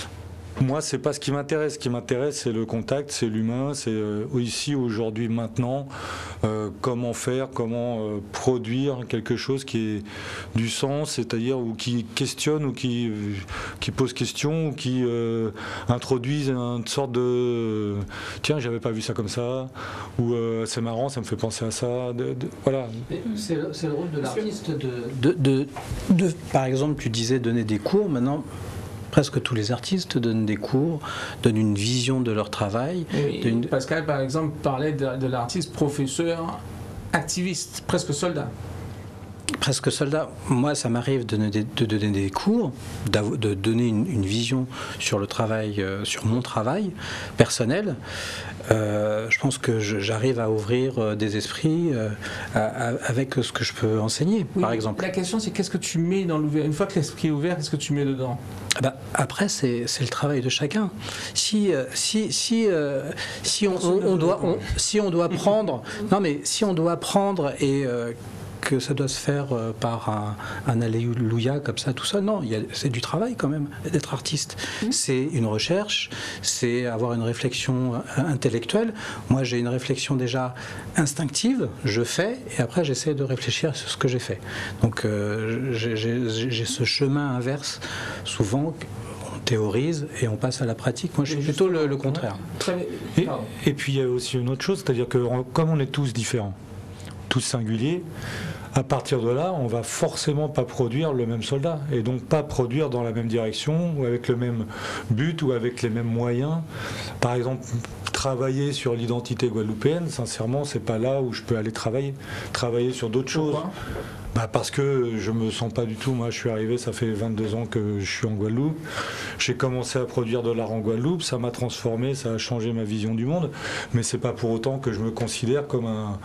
moi, c'est pas ce qui m'intéresse. Ce qui m'intéresse, c'est le contact, c'est l'humain, c'est euh, ici, aujourd'hui, maintenant, euh, comment faire, comment euh, produire quelque chose qui ait du sens, c'est-à-dire ou qui questionne ou qui, euh, qui pose question ou qui euh, introduise une sorte de euh, tiens, j'avais pas vu ça comme ça, ou euh, c'est marrant, ça me fait penser à ça. De, de- voilà. Mais C'est le, c'est le rôle de l'artiste de, de, de, de- par exemple, tu disais donner des cours, maintenant presque tous les artistes donnent des cours, donnent une vision de leur travail. Oui, d'une- Pascal, par exemple, parlait de, de l'artiste professeur, activiste, presque soldat. Presque soldat. Moi, ça m'arrive de, donner des- de donner des cours, d'av- de donner une, une vision sur le travail, euh, sur mon travail personnel. Euh, je pense que je- j'arrive à ouvrir euh, des esprits euh, à- à- avec ce que je peux enseigner, Oui, par exemple. La question, c'est qu'est-ce que tu mets dans l'ouvert. Une fois que l'esprit est ouvert, qu'est-ce que tu mets dedans? Ah bah, après, c'est c'est le travail de chacun. Si, euh, si, si, euh, si, on, on- on doit, on- si on doit prendre, non mais si on doit prendre et euh, que ça doit se faire euh, par un, un alléluia comme ça, tout ça, non, il y a- c'est du travail quand même d'être artiste. C'est une recherche, c'est avoir une réflexion euh, intellectuelle. Moi, j'ai une réflexion déjà instinctive, je fais, et après j'essaie de réfléchir sur ce que j'ai fait. Donc euh, j'ai- j'ai j'ai ce chemin inverse souvent. On théorise et on passe à la pratique. Moi, je suis plutôt le, le contraire. Très bien. Et, Pardon. et puis il y a aussi une autre chose, c'est-à-dire que en- comme on est tous différents, tous singuliers, à partir de là, on va forcément pas produire le même soldat, et donc pas produire dans la même direction, ou avec le même but, ou avec les mêmes moyens. Par exemple, travailler sur l'identité guadeloupéenne, sincèrement, c'est pas là où je peux aller travailler. Travailler sur d'autres choses. Pourquoi? Bah parce que je me sens pas du tout, moi je suis arrivé, ça fait vingt-deux ans que je suis en Guadeloupe, j'ai commencé à produire de l'art en Guadeloupe, ça m'a transformé, ça a changé ma vision du monde, mais c'est pas pour autant que je me considère comme un,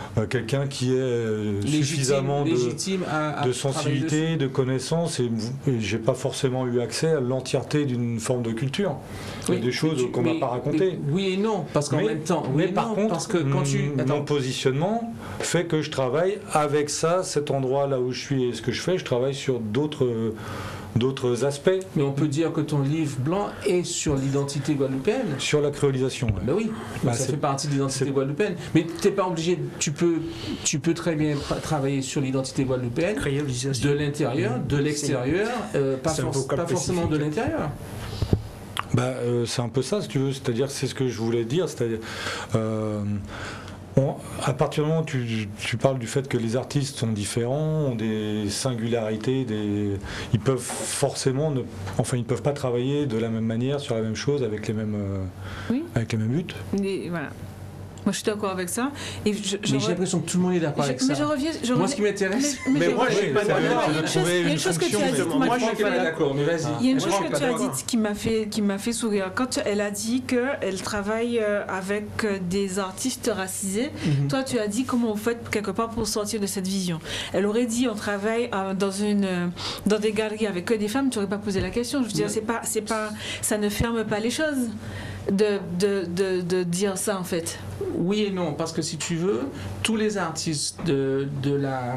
euh, quelqu'un qui est euh, légitime, suffisamment de, légitime à, à de sensibilité, de connaissances, et, et j'ai pas forcément eu accès à l'entièreté d'une forme de culture. Il y a des choses qu'on m'a pas racontées. Oui et non, parce qu'en même temps, oui mais et par non, contre, parce que quand tu, mon attends. positionnement fait que je travaille avec ça, cet endroit là où je suis et ce que je fais, je travaille sur d'autres euh, d'autres aspects. Mais on peut dire que ton livre blanc est sur l'identité guadeloupéenne. Sur la créolisation. Ouais. Ben oui, donc bah ça fait partie de l'identité guadeloupéenne. Mais t'es pas obligé, tu peux, tu peux très bien tra travailler sur l'identité guadeloupéenne, de l'intérieur, de l'extérieur, euh, pas, for pas forcément de l'intérieur. Bah, euh, c'est un peu ça, si tu veux. C'est-à-dire, c'est ce que je voulais dire. C'est-à-dire, euh, on, à partir du moment où tu, tu parles du fait que les artistes sont différents, ont des singularités, des, ils peuvent forcément, ne, enfin, ils ne peuvent pas travailler de la même manière sur la même chose avec les mêmes, euh, oui. avec les mêmes buts. Et voilà. Moi, je suis d'accord avec ça. Et je, je mais j'ai l'impression que tout le monde est d'accord avec ça. Mais je reviens. Je moi, reviens, ce qui m'intéresse. Mais, mais, mais moi, je suis pas d'accord. Il y a une chose, il y a une chose que tu as dit. Moi, je suis pas d'accord. Mais vas-y. Il y a une chose que tu as dit qui m'a fait, qui m'a fait sourire. Quand tu, elle a dit qu'elle travaille avec des artistes racisés, mm-hmm. toi, tu as dit comment on fait quelque part pour sortir de cette vision. Elle aurait dit on travaille dans une, dans des galeries avec que des femmes. Tu n'aurais pas posé la question. Je veux dire, c'est pas, c'est pas, ça ne ferme pas les choses. De, de, de, de dire ça en fait. Oui et non, parce que si tu veux, tous les artistes de, de la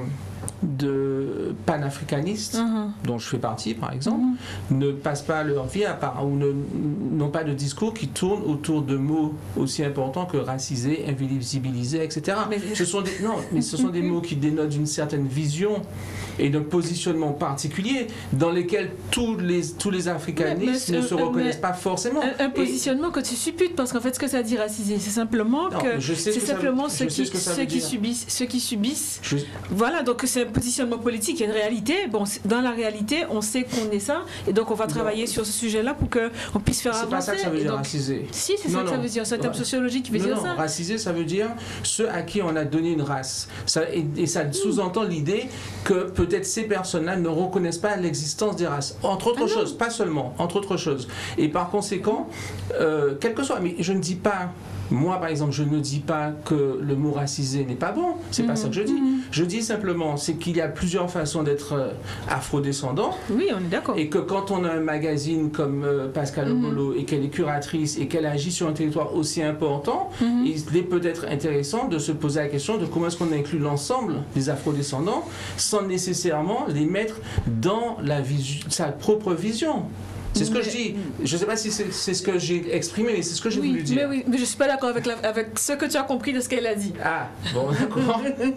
de panafricanistes, uh-huh. dont je fais partie par exemple, uh-huh. ne passent pas leur vie à part, ou n'ont pas de discours qui tournent autour de mots aussi importants que racisé, invisibilisé, et cetera. Mais... Ce sont des, non, mais ce sont des mots qui dénotent une certaine vision et d'un positionnement particulier dans lesquels tous les, tous les africanistes mais, mais, ne se euh, reconnaissent pas forcément. Un, un positionnement et... que tu supputes, parce qu'en fait ce que ça dit racisé, c'est simplement non, que c'est simplement ceux qui, ceux qui subissent, ceux qui subissent. Je... Voilà, donc c'est un positionnement politique, il y a une réalité. Bon, dans la réalité, on sait qu'on est ça, et donc on va travailler non. sur ce sujet-là pour qu'on puisse faire avancer. C'est pas ça que ça veut dire donc, racisé. Si, c'est ça non, que ça veut dire. C'est un terme sociologique qui veut non, dire non. ça. Racisé, ça veut dire ceux à qui on a donné une race. Ça, et, et ça sous-entend l'idée que peut-être ces personnes-là ne reconnaissent pas l'existence des races. Entre autres ah choses, pas seulement, entre autres choses. Et par conséquent, euh, quel que soit, mais je ne dis pas. Moi, par exemple, je ne dis pas que le mot racisé n'est pas bon. C'est mmh, pas ça que je dis. Mmh. Je dis simplement, c'est qu'il y a plusieurs façons d'être euh, afrodescendant. Oui, on est d'accord. Et que quand on a un magazine comme euh, Pascal mmh. Obolo et qu'elle est curatrice et qu'elle agit sur un territoire aussi important, mmh. il est peut-être intéressant de se poser la question de comment est-ce qu'on inclut l'ensemble des afrodescendants sans nécessairement les mettre dans la visu- sa propre vision. C'est ce que je dis. Je ne sais pas si c'est ce que j'ai exprimé, mais c'est ce que j'ai oui, voulu dire. Mais oui, mais je ne suis pas d'accord avec, avec ce que tu as compris de ce qu'elle a dit. Ah, bon, d'accord.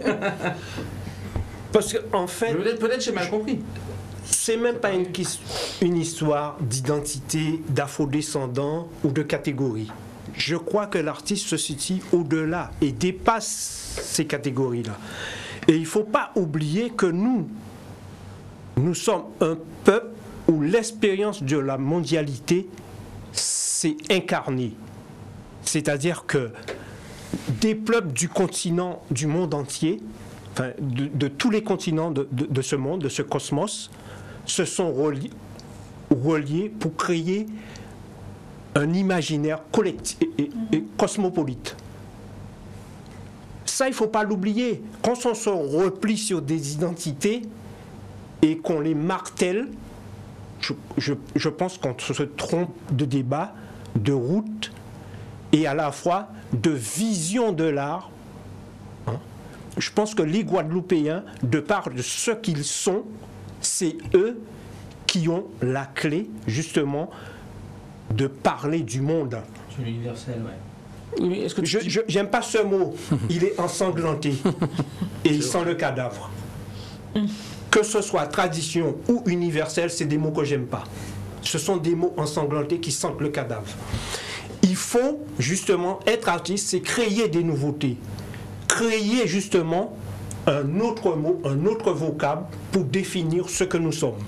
Parce qu'en en fait... Peut-être peut j'ai mal compris. C'est même pas une, une histoire d'identité, d'afrodescendant ou de catégorie. Je crois que l'artiste se situe au-delà et dépasse ces catégories-là. Et il ne faut pas oublier que nous, nous sommes un peuple où l'expérience de la mondialité s'est incarnée. C'est-à-dire que des peuples du continent, du monde entier, enfin, de, de tous les continents de, de, de ce monde, de ce cosmos, se sont reliés, reliés pour créer un imaginaire collectif et, et, et cosmopolite. Ça, il ne faut pas l'oublier. Quand on se replie sur des identités et qu'on les martèle, Je, je, je pense qu'on se trompe de débat, de route et à la fois de vision de l'art. Hein? Je pense que les Guadeloupéens, de par de ce qu'ils sont, c'est eux qui ont la clé justement de parler du monde. C'est l'universel, ouais. Oui, est-ce que tu... Je j'aime pas ce mot. Il est ensanglanté et il sent le cadavre. Que ce soit tradition ou universel, c'est des mots que j'aime pas. Ce sont des mots ensanglantés qui sentent le cadavre. Il faut justement être artiste, c'est créer des nouveautés. Créer justement un autre mot, un autre vocable pour définir ce que nous sommes.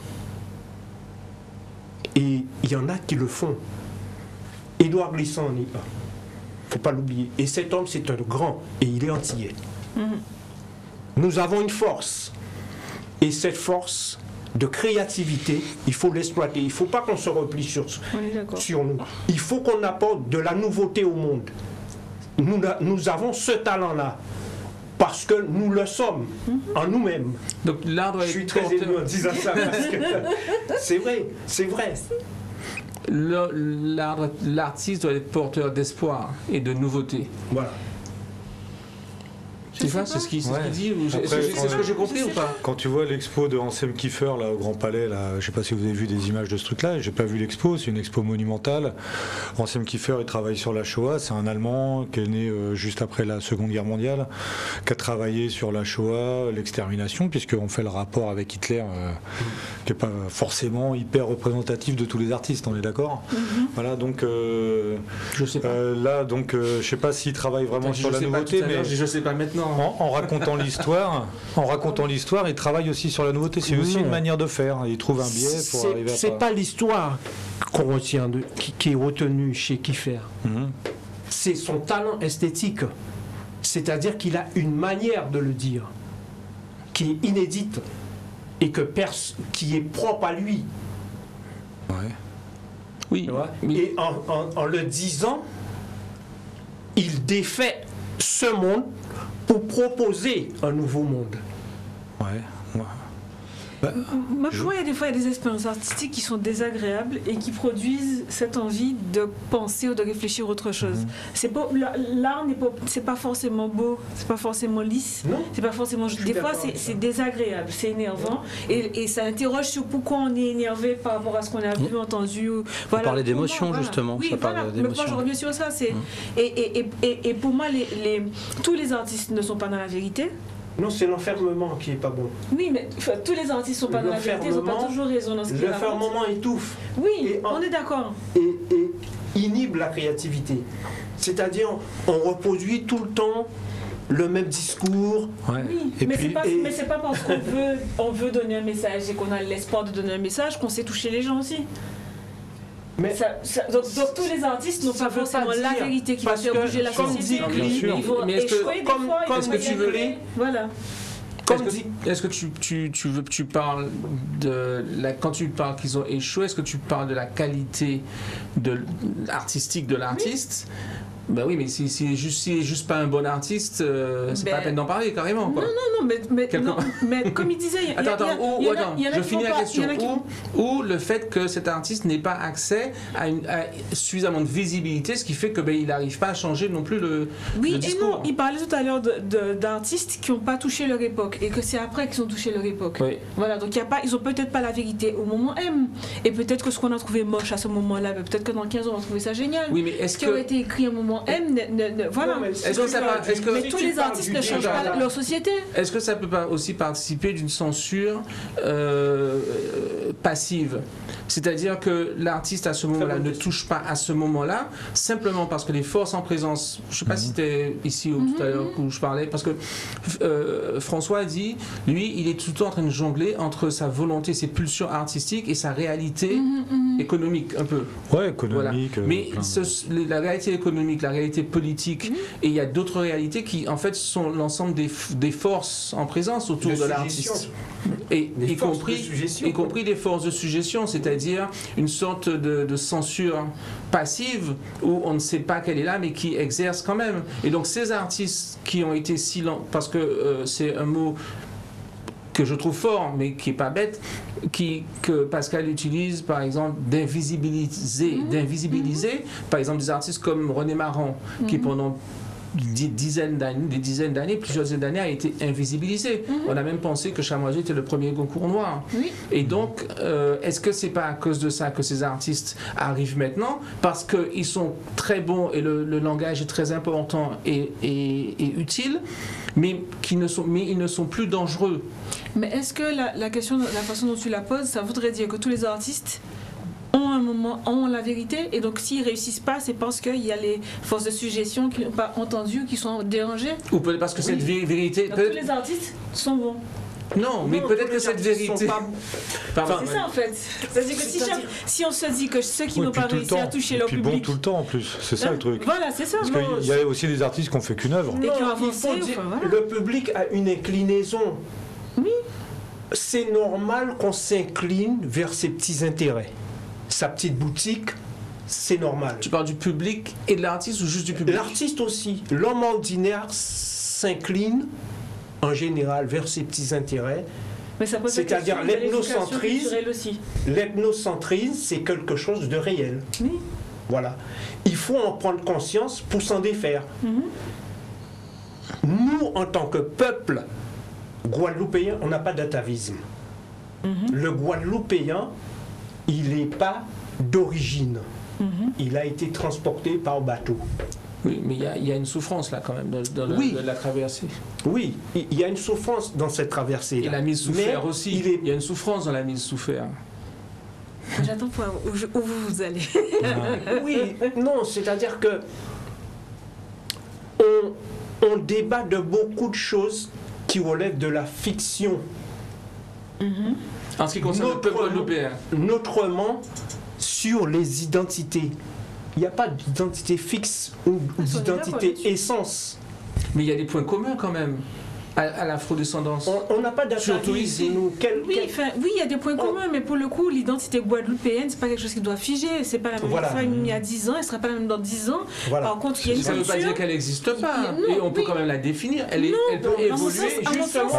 Et il y en a qui le font. Édouard Glissant en est un. Il ne faut pas l'oublier. Et cet homme, c'est un grand, et il est antillais. Mm-hmm. Nous avons une force. Et cette force de créativité, il faut l'exploiter. Il ne faut pas qu'on se replie sur, sur nous. Il faut qu'on apporte de la nouveauté au monde. Nous, nous avons ce talent-là. parce que nous le sommes en nous-mêmes. Donc l'art doit Je suis être très porteur- ému en disant ça parce que c'est vrai, c'est vrai. Le- l'art- L'artiste doit être porteur d'espoir et de nouveauté. Voilà. C'est ça, c'est ce qu'il c'est ce Ouais. qu'il dit ou- Après, C'est c'est- c'est ce que j'ai quand- compris ou pas? Quand tu vois l'expo de Ansem Kiefer là, au Grand Palais, là, je ne sais pas si vous avez vu des images de ce truc-là, j'ai pas vu l'expo, c'est une expo monumentale. Ansem Kiefer, il travaille sur la Shoah, c'est un Allemand qui est né euh, juste après la Seconde Guerre mondiale, qui a travaillé sur la Shoah, l'extermination, puisqu'on fait le rapport avec Hitler, euh, qui n'est pas forcément hyper représentatif de tous les artistes, on est d'accord? Voilà, donc euh, Je sais pas. euh, là, donc euh, je sais pas s'il travaille vraiment Je sur la sais pas nouveauté, tout à l'heure, mais je dis, je sais pas maintenant. en, en racontant l'histoire, en racontant l'histoire, il travaille aussi sur la nouveauté. C'est aussi Non. une manière de faire. Il trouve un biais pour C'est- arriver à C'est pas l'histoire qu'on retient, de, qui, qui est retenue chez Kiefer. Mhm. C'est son talent esthétique. C'est-à-dire qu'il a une manière de le dire qui est inédite et que pers- qui est propre à lui. Ouais. Oui, Tu vois. oui. Et en, en- en le disant, il défait ce monde pour proposer un nouveau monde. Ouais. Ouais. Bah, Moi, Je- pour moi, il y a des fois il y a des expériences artistiques qui sont désagréables et qui produisent cette envie de penser ou de réfléchir autre chose. C'est pas l'art n'est pas c'est pas forcément beau, c'est pas forcément lisse, Non. c'est pas forcément. suis Des fois, d'accord c'est avec ça. c'est désagréable, c'est énervant et, et ça interroge sur pourquoi on est énervé par rapport à ce qu'on a vu, entendu. ou- Voilà. parlait Pour moi, d'émotion, voilà. justement, Oui, ça parle voilà. d'émotion. Mais moi, je reviens sur ça. C'est et, et, et, et, et pour moi, les, les tous les artistes ne sont pas dans la vérité. Non, c'est l'enfermement qui est pas bon. Oui, mais enfin, tous les artistes sont pas dans la vérité, ils n'ont pas L'enfermement- toujours raison dans ce qu'ils racontent. L'enfermement étouffe Oui, Et en- on est d'accord. et, et inhibe la créativité. C'est-à-dire, on reproduit tout le temps le même discours. ouais. Oui, Et mais puis, c'est pas, et- mais c'est pas parce qu'on veut, on veut donner un message et qu'on a l'espoir de donner un message qu'on sait toucher les gens aussi. Mais Ça- ça- donc, donc tous les artistes n'ont Ça pas veut forcément pas la dire, vérité qui va parce faire que, bouger la comme société. dit Bien sûr. Ils vont Mais est-ce que- échouer des comme- fois, ils comme vont dit y arriver. Clé- Voilà. comme Est-ce que, dit, est-ce que tu, tu, tu veux tu parles de la, quand tu parles qu'ils ont échoué, est-ce que tu parles de la qualité de, artistique de l'artiste? Ben oui, mais si si juste si juste pas un bon artiste, euh, c'est Ben- pas la peine d'en parler carrément. Quoi. Non, non, non, mais, mais, Quelque non, part. mais comme il disait, il y a, Attends, attends, il y a- ou, il y en a- attends, il y en a je qui finis vont la pas- question. il y en a qui vont- Ou, ou le fait que cet artiste n'ait pas accès à, une, à suffisamment de visibilité, ce qui fait que ben, il n'arrive pas à changer non plus le, Oui le et discours. non, il parlait tout à l'heure de- de- d'artistes qui n'ont pas touché leur époque et que c'est après qu'ils ont touché leur époque. Oui. Voilà, donc il y a pas, ils ont peut-être pas la vérité au moment M. Et peut-être que ce qu'on a trouvé moche à ce moment-là, ben, peut-être que dans quinze ans on va trouver ça génial. Oui, mais est-ce Ce qui aurait que été écrit à un moment M, ne- ne- ne- voilà. Non, mais Est-ce que ça va- est-ce que- Mais si tous tu les parles artistes du ne changent déjà, pas là, leur société. est-ce que ça peut pas aussi participer d'une censure euh, euh, passive? C'est-à-dire que l'artiste à ce moment-là bonne ne question. touche pas à ce moment-là, simplement parce que les forces en présence, je ne sais pas si c'était ici ou tout à l'heure où je parlais, parce que euh, François a dit, lui, il est tout le temps en train de jongler entre sa volonté, ses pulsions artistiques et sa réalité économique, un peu. ouais, Voilà. économique. euh, Mais plein de- ce- la réalité économique, la réalité politique, et il y a d'autres réalités qui, en fait, sont l'ensemble des, f- des forces en présence autour De de, suggestion. l'artiste. Et Des y forces compris, de suggestion, y quoi. compris des forces de suggestion, c'est-à-dire une sorte de, de censure passive où on ne sait pas qu'elle est là, mais qui exerce quand même. Et donc ces artistes qui ont été silencieux, parce que euh, c'est un mot que je trouve fort, mais qui est pas bête, qui, que Pascal utilise, par exemple, d'invisibiliser, d'invisibiliser, par exemple, des artistes comme René Marran, qui pendant des dizaines d'années, des dizaines d'années, plusieurs dizaines d'années, a été invisibilisé. On a même pensé que Chamoiseau était le premier Goncourt noir. Oui. Et donc, euh, est-ce que c'est pas à cause de ça que ces artistes arrivent maintenant? Parce qu'ils sont très bons et le, le langage est très important et, et, et utile, mais, qui ne sont, mais ils ne sont plus dangereux. Mais est-ce que la, la question, la façon dont tu la poses, ça voudrait dire que tous les artistes ont un moment, ont la vérité, et donc s'ils réussissent pas, c'est parce qu'il y a les forces de suggestion qui n'ont pas entendu, qui sont dérangées. Ou peut-être parce que cette vé- vérité... Donc peut- tous les artistes sont bons. Non, mais Non, peut-être tous que les cette artistes sont vérité... pas- Pardon. C'est ça en fait. C'est-à-dire que si, chaque- si on se dit que ceux qui Oui, n'ont puis pas tout le réussi à temps. toucher Et leur puis bon public. tout le temps en plus, c'est ça Hein, le truc. Voilà, c'est ça. Parce Non, qu'il y a aussi des artistes qui ont fait qu'une œuvre. Et qui ont Non, il avancé, faut dire, enfin, voilà. le public a une inclinaison. Oui. C'est normal qu'on s'incline vers ses petits intérêts. Sa petite boutique, c'est normal. Tu parles du public et de l'artiste ou juste du public? L'artiste aussi. L'homme ordinaire s'incline en général vers ses petits intérêts. Mais ça pose C'est-à-dire l'ethnocentrisme, aussi. L'ethnocentrisme, c'est quelque chose de réel. Oui. Voilà. Il faut en prendre conscience pour s'en défaire. Mm-hmm. Nous, en tant que peuple guadeloupéen, on n'a pas d'atavisme. Mm-hmm. Le Guadeloupéen, il n'est pas d'origine. Mm-hmm. Il a été transporté par bateau. Oui, mais il y, y a une souffrance là quand même dans, dans oui. la, de la traversée. Oui, il y a une souffrance dans cette traversée. Et la mise sous fer aussi. Il, est... il y a une souffrance dans la mise sous fer. J'attends pour où, je, où vous, vous allez. Oui, non, c'est-à-dire que on, on débat de beaucoup de choses qui relèvent de la fiction. Mm-hmm. En ce qui concerne le peuple guadeloupéen. Notamment sur les identités. Il n'y a pas d'identité fixe ou d'identité essence. Mais il y a des points communs quand même à, à l'afrodescendance. On n'a pas surtout ici. Nous, quel, oui, quel... oui, il y a des points oh. communs, mais pour le coup, l'identité guadeloupéenne, c'est pas quelque chose qui doit figer. C'est pas la même voilà. femme il y a dix ans, elle sera pas la même dans dix ans. Voilà. Par contre, il y a une ça ne veut pas dire qu'elle n'existe pas. Non, et on peut oui. quand même la définir. Elle, est, non, elle peut évoluer sens, justement.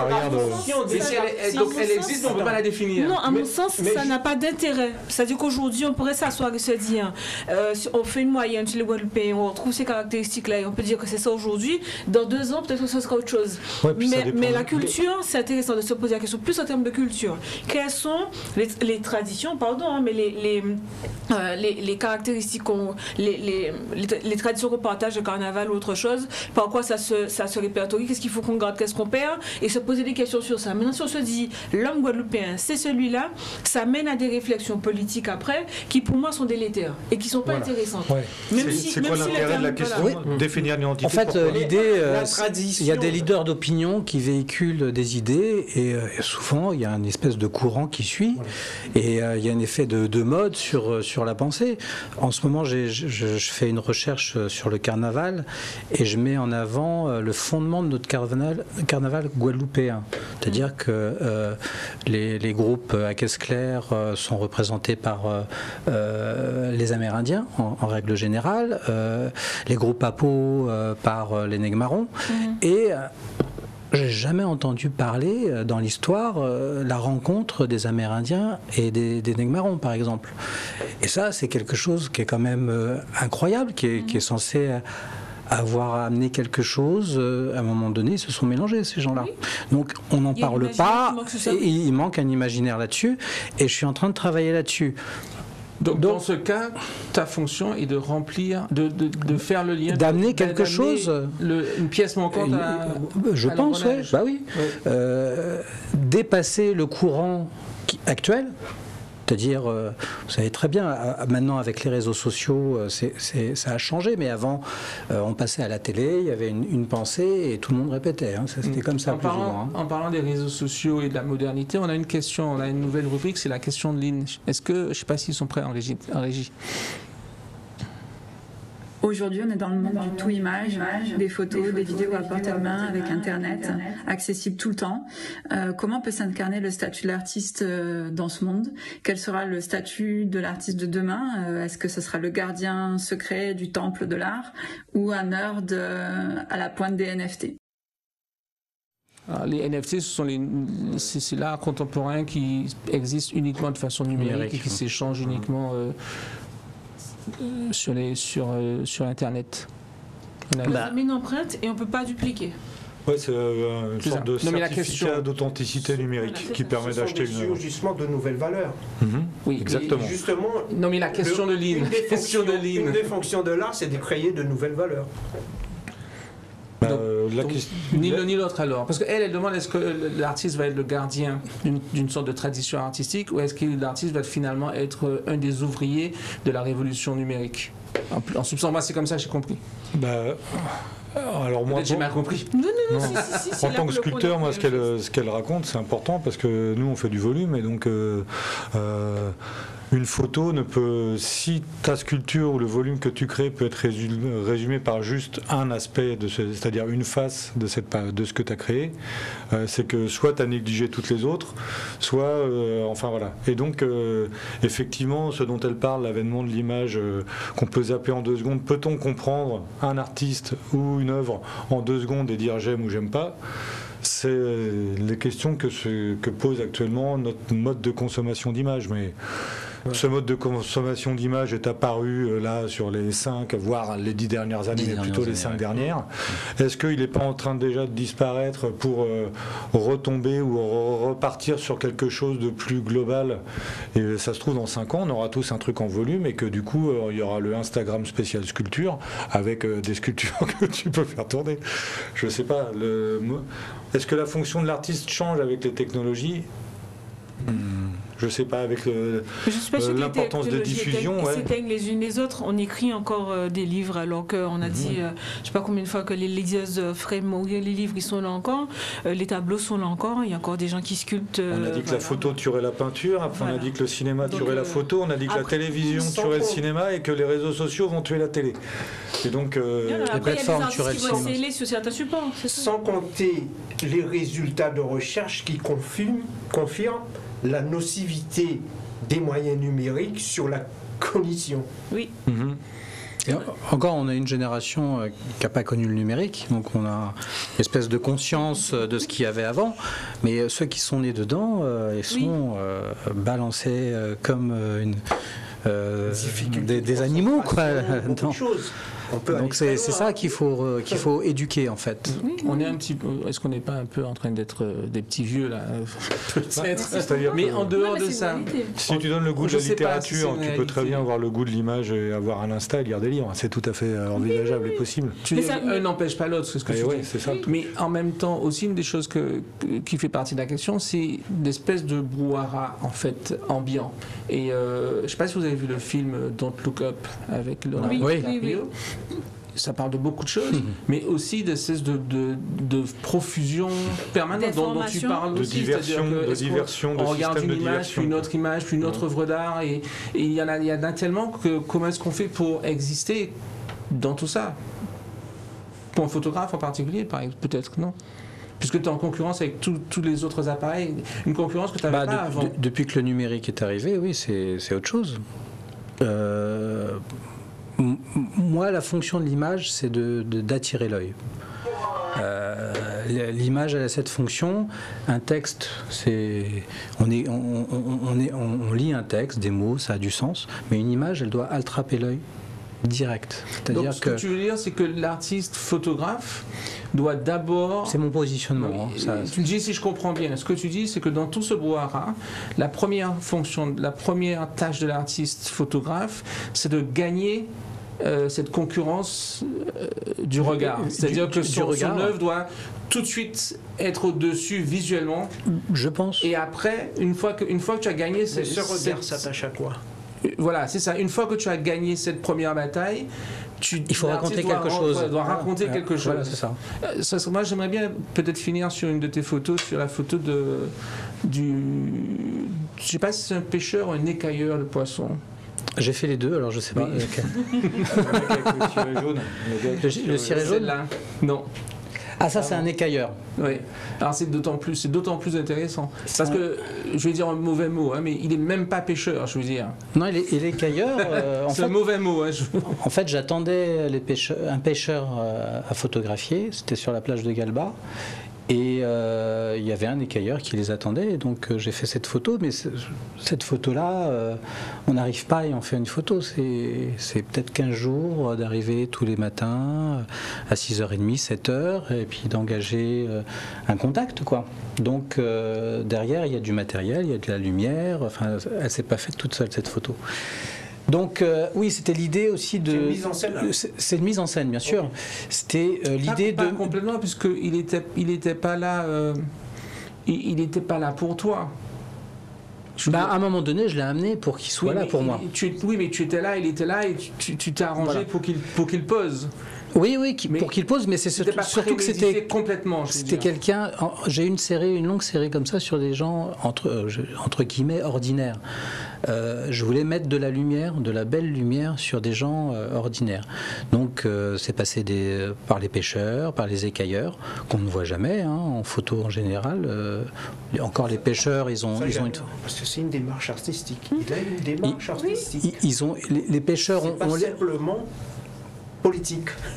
Donc elle existe, on ne peut pas la définir. Non, à mon sens, ça n'a pas d'intérêt. C'est-à-dire qu'aujourd'hui, on pourrait s'asseoir et se dire, on fait une moyenne sur les Guadeloupéens, on retrouve ces caractéristiques-là et on peut dire que c'est ça aujourd'hui. Dans deux ans, peut-être que ce sera autre chose. Mais la culture, c'est intéressant de se poser la question plus en termes de culture. Quelles sont les, les traditions, pardon, hein, mais les, les, euh, les, les caractéristiques, qu'on, les, les, les, les traditions qu'on partage, le carnaval ou autre chose, par quoi ça se, ça se répertorie, qu'est-ce qu'il faut qu'on garde, qu'est-ce qu'on perd, et se poser des questions sur ça. Maintenant, si on se dit, l'homme guadeloupéen, c'est celui-là, ça mène à des réflexions politiques après, qui pour moi sont délétères, et qui ne sont pas voilà. intéressantes. Ouais. Même c'est, si, c'est quoi si l'intérêt de la question voilà. oui. Définir une identité. En fait, euh, l'idée, euh, il y a des leaders d'opinion qui véhiculent des idées et, euh, et souvent il y a une espèce de courant qui suit voilà. et euh, il y a un effet de, de mode sur, sur la pensée. En ce moment j'ai, je, je fais une recherche sur le carnaval et je mets en avant le fondement de notre carnaval, carnaval guadeloupéen. C'est-à-dire que euh, les, les groupes à caisse claire euh, sont représentés par euh, euh, les Amérindiens en, en règle générale, euh, les groupes à peau euh, par euh, les Nègres-Marrons mmh. et euh, j'ai jamais entendu parler dans l'histoire euh, la rencontre des Amérindiens et des, des Nègres-Marrons, par exemple. Et ça, c'est quelque chose qui est quand même euh, incroyable, qui est, mmh. qui est censé avoir amené quelque chose. Euh, à un moment donné, ils se sont mélangés, ces gens-là. Oui. Donc, on n'en parle pas. Et il manque un imaginaire là-dessus. Et je suis en train de travailler là-dessus. Donc, Donc, dans ce cas, ta fonction est de remplir, de, de, de faire le lien, d'amener quelque chose, le, une pièce manquante à, je à pense, ouais, bah oui, ouais. Euh, dépasser le courant qui, actuel. C'est-à-dire, euh, vous savez très bien, à, à, maintenant avec les réseaux sociaux, c'est, c'est, ça a changé, mais avant, euh, on passait à la télé, il y avait une, une pensée et tout le monde répétait. Hein, ça, c'était comme ça en plus parlant, ou moins. Hein. En parlant des réseaux sociaux et de la modernité, on a une question, on a une nouvelle rubrique, c'est la question de Lynn. Est-ce que, je ne sais pas s'ils sont prêts en régie, en régie. Aujourd'hui, on est dans le monde du tout image, des photos, des vidéos à portée de main avec Internet, accessible tout le temps. Euh, comment peut s'incarner le statut de l'artiste dans ce monde ? Quel sera le statut de l'artiste de demain ? euh, Est-ce que ce sera le gardien secret du temple de l'art ou un nerd euh, à la pointe des N F T ? Alors, les N F T, ce sont les, c'est, c'est l'art contemporain qui existe uniquement de façon numérique, numérique et qui s'échange uniquement... Euh, sur, les, sur, euh, sur Internet. On a bah. mis une empreinte et on ne peut pas dupliquer. Oui, c'est euh, une c'est sorte ça. de non, certificat question... d'authenticité numérique voilà, qui permet d'acheter une œuvre. Justement de nouvelles valeurs. Mm-hmm. Oui, exactement. Justement, non, mais la question le, de Lynn. Une, des fonctions, de Lynn. Une des fonctions de l'art, c'est de créer de nouvelles valeurs. Bah, donc, la donc, question... Ni l'un ni l'autre alors. Parce qu'elle, elle demande est-ce que l'artiste va être le gardien d'une, d'une sorte de tradition artistique ou est-ce que l'artiste va finalement être un des ouvriers de la révolution numérique ? En, en substance, moi c'est comme ça j'ai compris. Bah, alors moi, j'ai mal compris. Non, non, non. Si, si, si, en tant que sculpteur, moi ce qu'elle, ce qu'elle raconte c'est important parce que nous on fait du volume et donc euh, euh, une photo ne peut, si ta sculpture ou le volume que tu crées peut être résumé, résumé par juste un aspect, de ce, c'est-à-dire une face de, cette, de ce que tu as créé, euh, c'est que soit tu as négligé toutes les autres, soit, euh, enfin voilà. Et donc, euh, effectivement, ce dont elle parle, l'avènement de l'image euh, qu'on peut zapper en deux secondes, peut-on comprendre un artiste ou une œuvre en deux secondes et dire j'aime ou j'aime pas ? c'est les questions que, ce, que pose actuellement notre mode de consommation d'images. Mais ouais. ce mode de consommation d'images est apparu euh, là sur les cinq, voire les dix dernières années, mais plutôt les cinq dernières. Est-ce qu'il n'est pas en train déjà de disparaître pour euh, retomber ou re repartir sur quelque chose de plus global? Et ça se trouve, dans cinq ans, on aura tous un truc en volume et que du coup, euh, il y aura le Instagram spécial sculpture avec euh, des sculptures que tu peux faire tourner. Je ne sais pas. Le... Est-ce que la fonction de l'artiste change avec les technologies? hmm. Je ne sais pas, avec euh, l'importance de diffusion. Ils s'éteignent ouais. les unes les autres. On écrit encore euh, des livres alors qu'on a mmh. dit, euh, je ne sais pas combien de fois que les lieuses frame, les livres ils sont là encore, euh, les tableaux sont là encore, il y a encore des gens qui sculptent. Euh, on a dit que voilà. la photo tuerait la peinture, après voilà. on a dit que le cinéma tuerait donc, euh, la photo, on a dit que après, la télévision tuerait le cinéma et que les réseaux sociaux vont tuer la télé. Et donc, euh, les plateformes tueraient le cinéma. Sur certains supports. Sans compter les résultats de recherche qui confirment, confirment la nocivité des moyens numériques sur la cognition. Oui. Mmh. Et encore, on a une génération qui n'a pas connu le numérique, donc on a une espèce de conscience de ce qu'il y avait avant, mais ceux qui sont nés dedans, euh, ils sont oui. euh, balancés euh, comme une, euh, des, des animaux, quoi. Beaucoup de choses. Donc c'est ça qu'il faut, euh, qu'il faut éduquer en fait. On est un petit peu, est-ce qu'on n'est pas un peu en train d'être euh, des petits vieux là peut-être. Mais en dehors non, mais de ça, si tu donnes le goût de la littérature, si tu peux très bien avoir le goût de l'image et avoir un Insta et lire des livres. C'est tout à fait envisageable et possible. Tu dis, un n'empêche pas l'autre, c'est ce que tu ouais, dis. Ça. Mais en même temps, aussi une des choses que, qui fait partie de la question, c'est d'espèces de brouhaha en fait ambiant. Et euh, je ne sais pas si vous avez vu le film Don't Look Up avec Leonardo DiCaprio. Ça parle de beaucoup de choses, mmh. mais aussi d'espèces de, de, de profusion permanente dont, dont tu parles de aussi. Diversion, que, de diversion, on, on de regarde une de image, diversion. puis une autre image, puis une autre œuvre d'art, et il y en a, il y en a tellement que comment est-ce qu'on fait pour exister dans tout ça? Pour un photographe en particulier, par exemple, peut-être non. Puisque tu es en concurrence avec tous les autres appareils, une concurrence que tu n'avais bah, pas de, avant. De, depuis que le numérique est arrivé, oui, c'est autre chose. Euh, moi, la fonction de l'image, c'est d'attirer de, de, l'œil. Euh, l'image, elle a cette fonction. Un texte, c'est on, est, on, on, on, est, on, on lit un texte, des mots, ça a du sens. Mais une image, elle doit attraper l'œil direct. Donc, ce que, que tu veux dire, c'est que l'artiste photographe doit d'abord... C'est mon positionnement. Hein, ça... Tu me dis si je comprends bien. Ce que tu dis, c'est que dans tout ce brouhaha, la première fonction, la première tâche de l'artiste photographe, c'est de gagner euh, cette concurrence euh, du regard. C'est-à-dire que son, regard, son œuvre doit tout de suite être au-dessus visuellement. Je pense. Et après, une fois que, une fois que tu as gagné... Mais ce regard s'attache à quoi ? Voilà, c'est ça. Une fois que tu as gagné cette première bataille, tu, il faut raconter quelque doit, chose. doit raconter ah, quelque chose. Voilà, c'est ça. ça. Moi, j'aimerais bien peut-être finir sur une de tes photos, sur la photo de du. Je sais pas si c'est un pêcheur ou un écailleur de poissons. J'ai fait les deux, alors je sais pas. Oui. Le ciré jaune. Le, le ciré jaune là. Non. Ah, ça, c'est un écailleur. Oui. Alors, c'est d'autant plus, c'est d'autant plus intéressant. Parce que, je vais dire un mauvais mot, hein, mais il n'est même pas pêcheur, je veux dire. Non, il est, il est écailleur. Euh, c'est un mauvais mot. Hein, je... En fait, j'attendais les pêcheurs, un pêcheur euh, à photographier. C'était sur la plage de Galba. Et euh, il y avait un écailleur qui les attendait, et donc euh, j'ai fait cette photo, mais cette photo-là, euh, on n'arrive pas et on fait une photo. C'est peut-être quinze jours d'arriver tous les matins à six heures trente, sept heures, et puis d'engager euh, un contact, quoi. Donc euh, derrière, il y a du matériel, il y a de la lumière, enfin, elle ne s'est pas faite toute seule, cette photo. Donc euh, oui, c'était l'idée aussi de... C'est une mise en scène. C'est une mise en scène, bien sûr. Okay. C'était euh, l'idée de... Pas complètement, puisqu'il n'était il était pas là... Euh, il n'était pas là pour toi. Bah, à un moment donné, je l'ai amené pour qu'il soit oui, là pour il, moi. Tu, oui, mais tu étais là, il était là, et tu t'es arrangé voilà. pour qu'il pour qu'il pose. Oui, oui, qui, pour qu'il pose, mais c'est surtout, surtout que c'était complètement. C'était quelqu'un. J'ai une série, une longue série comme ça sur des gens entre euh, entre guillemets ordinaires. Euh, je voulais mettre de la lumière, de la belle lumière sur des gens euh, ordinaires. Donc, euh, c'est passé des, par les pêcheurs, par les écailleurs, qu'on ne voit jamais hein, en photo en général. Euh, encore les pêcheurs, ils ont, ça, ils ont une... Parce que c'est une démarche artistique. Il a une démarche ils, artistique. Ils, ils ont, les, les pêcheurs ont, pas ont simplement politique.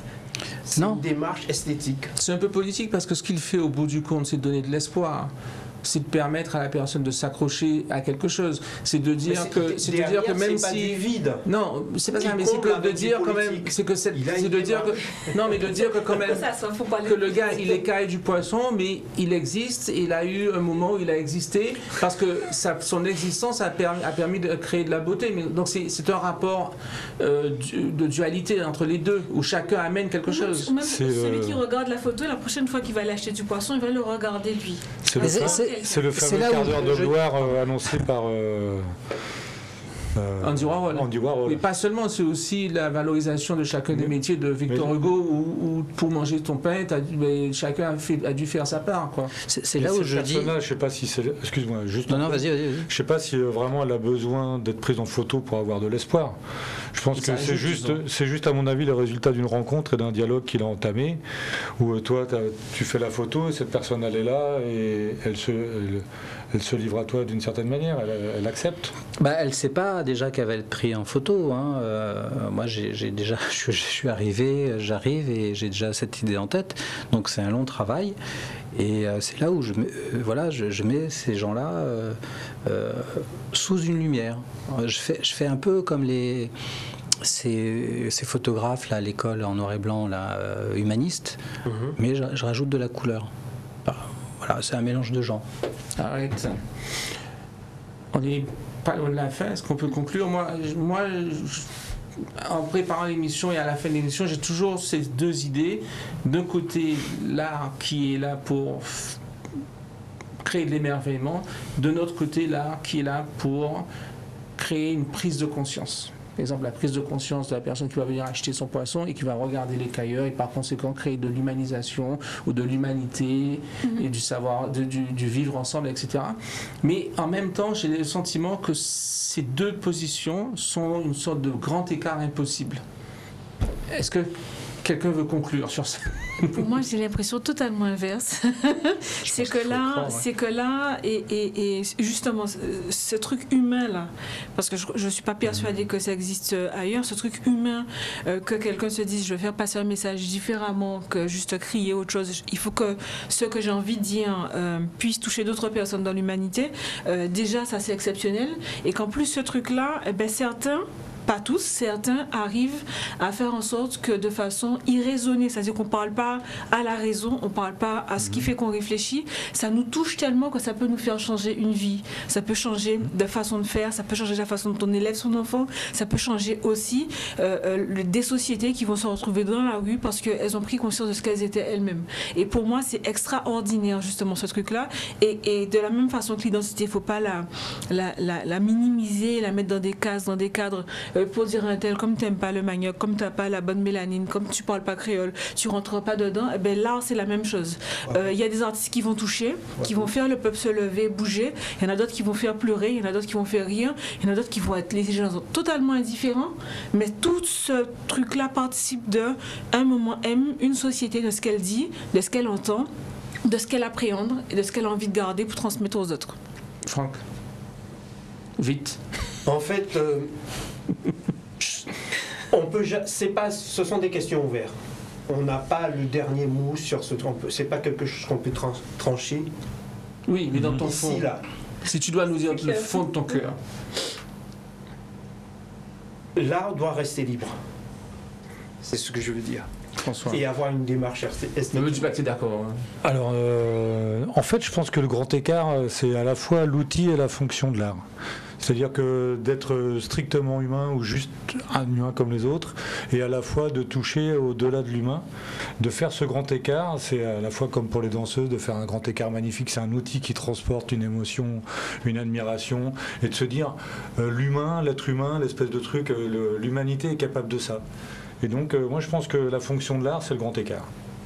C'est Non. une démarche esthétique. C'est un peu politique parce que ce qu'il fait au bout du compte, c'est de donner de l'espoir. C'est de permettre à la personne de s'accrocher à quelque chose. C'est de dire que, c'est de dire que même c'est pas si du vide. non, c'est pas ça, Il mais c'est comble que de avec dire du quand même, politique. c'est que c'est, Il a c'est une de dire démarche. que non, mais de dire que quand même Ça, ça, faut pas que le gars il écaille du poisson, mais il existe. Et il a eu un moment où il a existé parce que sa, son existence a permis, a permis de créer de la beauté. Mais donc c'est, c'est un rapport euh, du- de dualité entre les deux où chacun amène quelque chose. Ou même C'est, celui euh, qui regarde la photo, la prochaine fois qu'il va aller acheter du poisson, il va le regarder lui. C'est le, Mais c'est- fa- c'est- c'est le c'est fameux là quart où d'heure de je- gloire euh, annoncé par euh, euh, Andy Warhol. Andy Warhol. Oui, pas seulement, c'est aussi la valorisation de chacun des Mais- métiers de Victor mais- Hugo où, où pour manger ton pain, t'as dû- mais chacun a, fait- a dû faire sa part. Quoi. C'est c'est Et là où ce je dis. personnage, je sais pas si c'est. Excuse-moi, juste. Non, non, vas-y, vas-y. vas-y. Je sais pas si euh, vraiment elle a besoin d'être prise en photo pour avoir de l'espoir. Je pense Ça que c'est ajoute, juste, disons. c'est juste à mon avis le résultat d'une rencontre et d'un dialogue qu'il a entamé, où euh, toi t'as- tu fais la photo et cette personne elle est là et elle se, elle, elle se livre à toi d'une certaine manière, elle, elle accepte. Bah, elle ne sait pas déjà qu'elle va être prise en photo. Hein. Euh, moi, j'ai j'ai déjà, je, je suis arrivé, j'arrive et j'ai déjà cette idée en tête. Donc, c'est un long travail. Et euh, c'est là où je, mets- euh, voilà, je, je mets ces gens-là euh, euh, sous une lumière. Je fais, je fais un peu comme les, ces, ces photographes là, à l'école en noir et blanc, là, euh, humanistes, mais je, je rajoute de la couleur. Bah, voilà, c'est un mélange de genres. Arrête. On n'est pas loin de la fin. Est-ce qu'on peut conclure? Moi, je- moi je- en préparant l'émission et à la fin de l'émission, j'ai toujours ces deux idées. D'un côté, l'art qui est là pour f- créer de l'émerveillement. De notre côté, l'art qui est là pour créer une prise de conscience. Par exemple, la prise de conscience de la personne qui va venir acheter son poisson et qui va regarder les cailleurs et par conséquent créer de l'humanisation ou de l'humanité et du savoir, de- du, du vivre ensemble, et cetera. Mais en même temps, j'ai le sentiment que ces deux positions sont une sorte de grand écart impossible. Est-ce que quelqu'un veut conclure sur ça? Pour moi, j'ai l'impression totalement inverse. c'est que, qu'il faut là, croire, ouais. c'est que là, et, et, et justement, ce, ce truc humain là, parce que je ne suis pas persuadée que ça existe ailleurs, ce truc humain, euh, que quelqu'un se dise, je vais faire passer un message différemment que juste crier autre chose. Il faut que ce que j'ai envie de dire euh, puisse toucher d'autres personnes dans l'humanité. Euh, déjà, ça c'est exceptionnel. Et qu'en plus, ce truc-là, eh ben, certains, pas tous, certains arrivent à faire en sorte que de façon irraisonnée, c'est-à-dire qu'on ne parle pas à la raison, on ne parle pas à ce qui fait qu'on réfléchit, ça nous touche tellement que ça peut nous faire changer une vie, ça peut changer de façon de faire, ça peut changer la façon dont on élève son enfant, ça peut changer aussi euh, euh, des sociétés qui vont se retrouver dans la rue parce qu'elles ont pris conscience de ce qu'elles étaient elles-mêmes. Et pour moi, c'est extraordinaire justement ce truc-là. Et, et de la même façon que l'identité, il ne faut pas la, la, la, la minimiser, la mettre dans des cases, dans des cadres, euh, pour dire un tel, comme tu n'aimes pas le manioc, comme tu n'as pas la bonne mélanine, comme tu ne parles pas créole, tu ne rentres pas dedans, eh ben l'art, c'est la même chose. Il euh, y a des artistes qui vont toucher, qui vont faire le peuple se lever, bouger. Il y en a d'autres qui vont faire pleurer, il y en a d'autres qui vont faire rire, il y en a d'autres qui vont être les gens totalement indifférents. Mais tout ce truc-là participe de un moment M, une société, de ce qu'elle dit, de ce qu'elle entend, de ce qu'elle appréhende et de ce qu'elle a envie de garder pour transmettre aux autres. Franck, vite. En fait, euh, on peut, ja- c'est pas, ce sont des questions ouvertes. On n'a pas le dernier mot sur ce truc. C'est pas quelque chose qu'on peut tran- trancher. Oui, mais dans ton Ici, fond, là. si tu dois nous dire le fond de ton cœur. L'art doit rester libre. C'est ce que je veux dire. François. Et avoir une démarche esthétique. Ne me dis pas que tu es d'accord. hein. Alors, euh, en fait, je pense que le grand écart, euh, c'est à la fois l'outil et la fonction de l'art. C'est-à-dire que d'être strictement humain ou juste un humain comme les autres, et à la fois de toucher au-delà de l'humain, de faire ce grand écart, c'est à la fois comme pour les danseuses, de faire un grand écart magnifique, c'est un outil qui transporte une émotion, une admiration, et de se dire, euh, l'humain, l'être humain, l'espèce de truc, euh, le- l'humanité est capable de ça. Et donc, euh, moi je pense que la fonction de l'art, c'est le grand écart.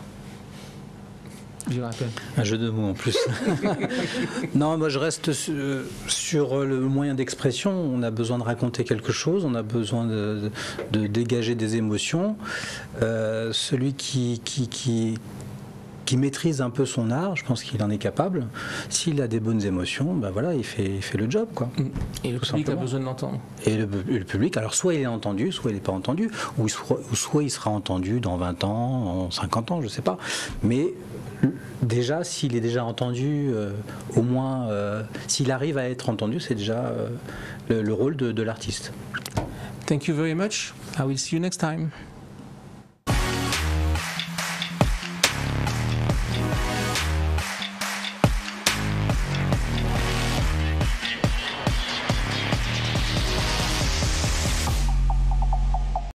Un jeu de mots en plus. Non, moi je reste sur, sur le moyen d'expression. On a besoin de raconter quelque chose, on a besoin de, de, de dégager des émotions. Euh, celui qui, qui, qui, qui maîtrise un peu son art, je pense qu'il en est capable. S'il a des bonnes émotions, ben voilà, il fait, il fait le job, quoi. Et le Tout public simplement. a besoin de l'entendre. Et le, et le public, alors soit il est entendu, soit il n'est pas entendu, ou soit, ou soit il sera entendu dans vingt ans, en cinquante ans, je ne sais pas. Mais déjà, s'il est déjà entendu, euh, au moins, euh, s'il arrive à être entendu, c'est déjà euh, le, le rôle de, de l'artiste. Thank you very much. I will see you next time.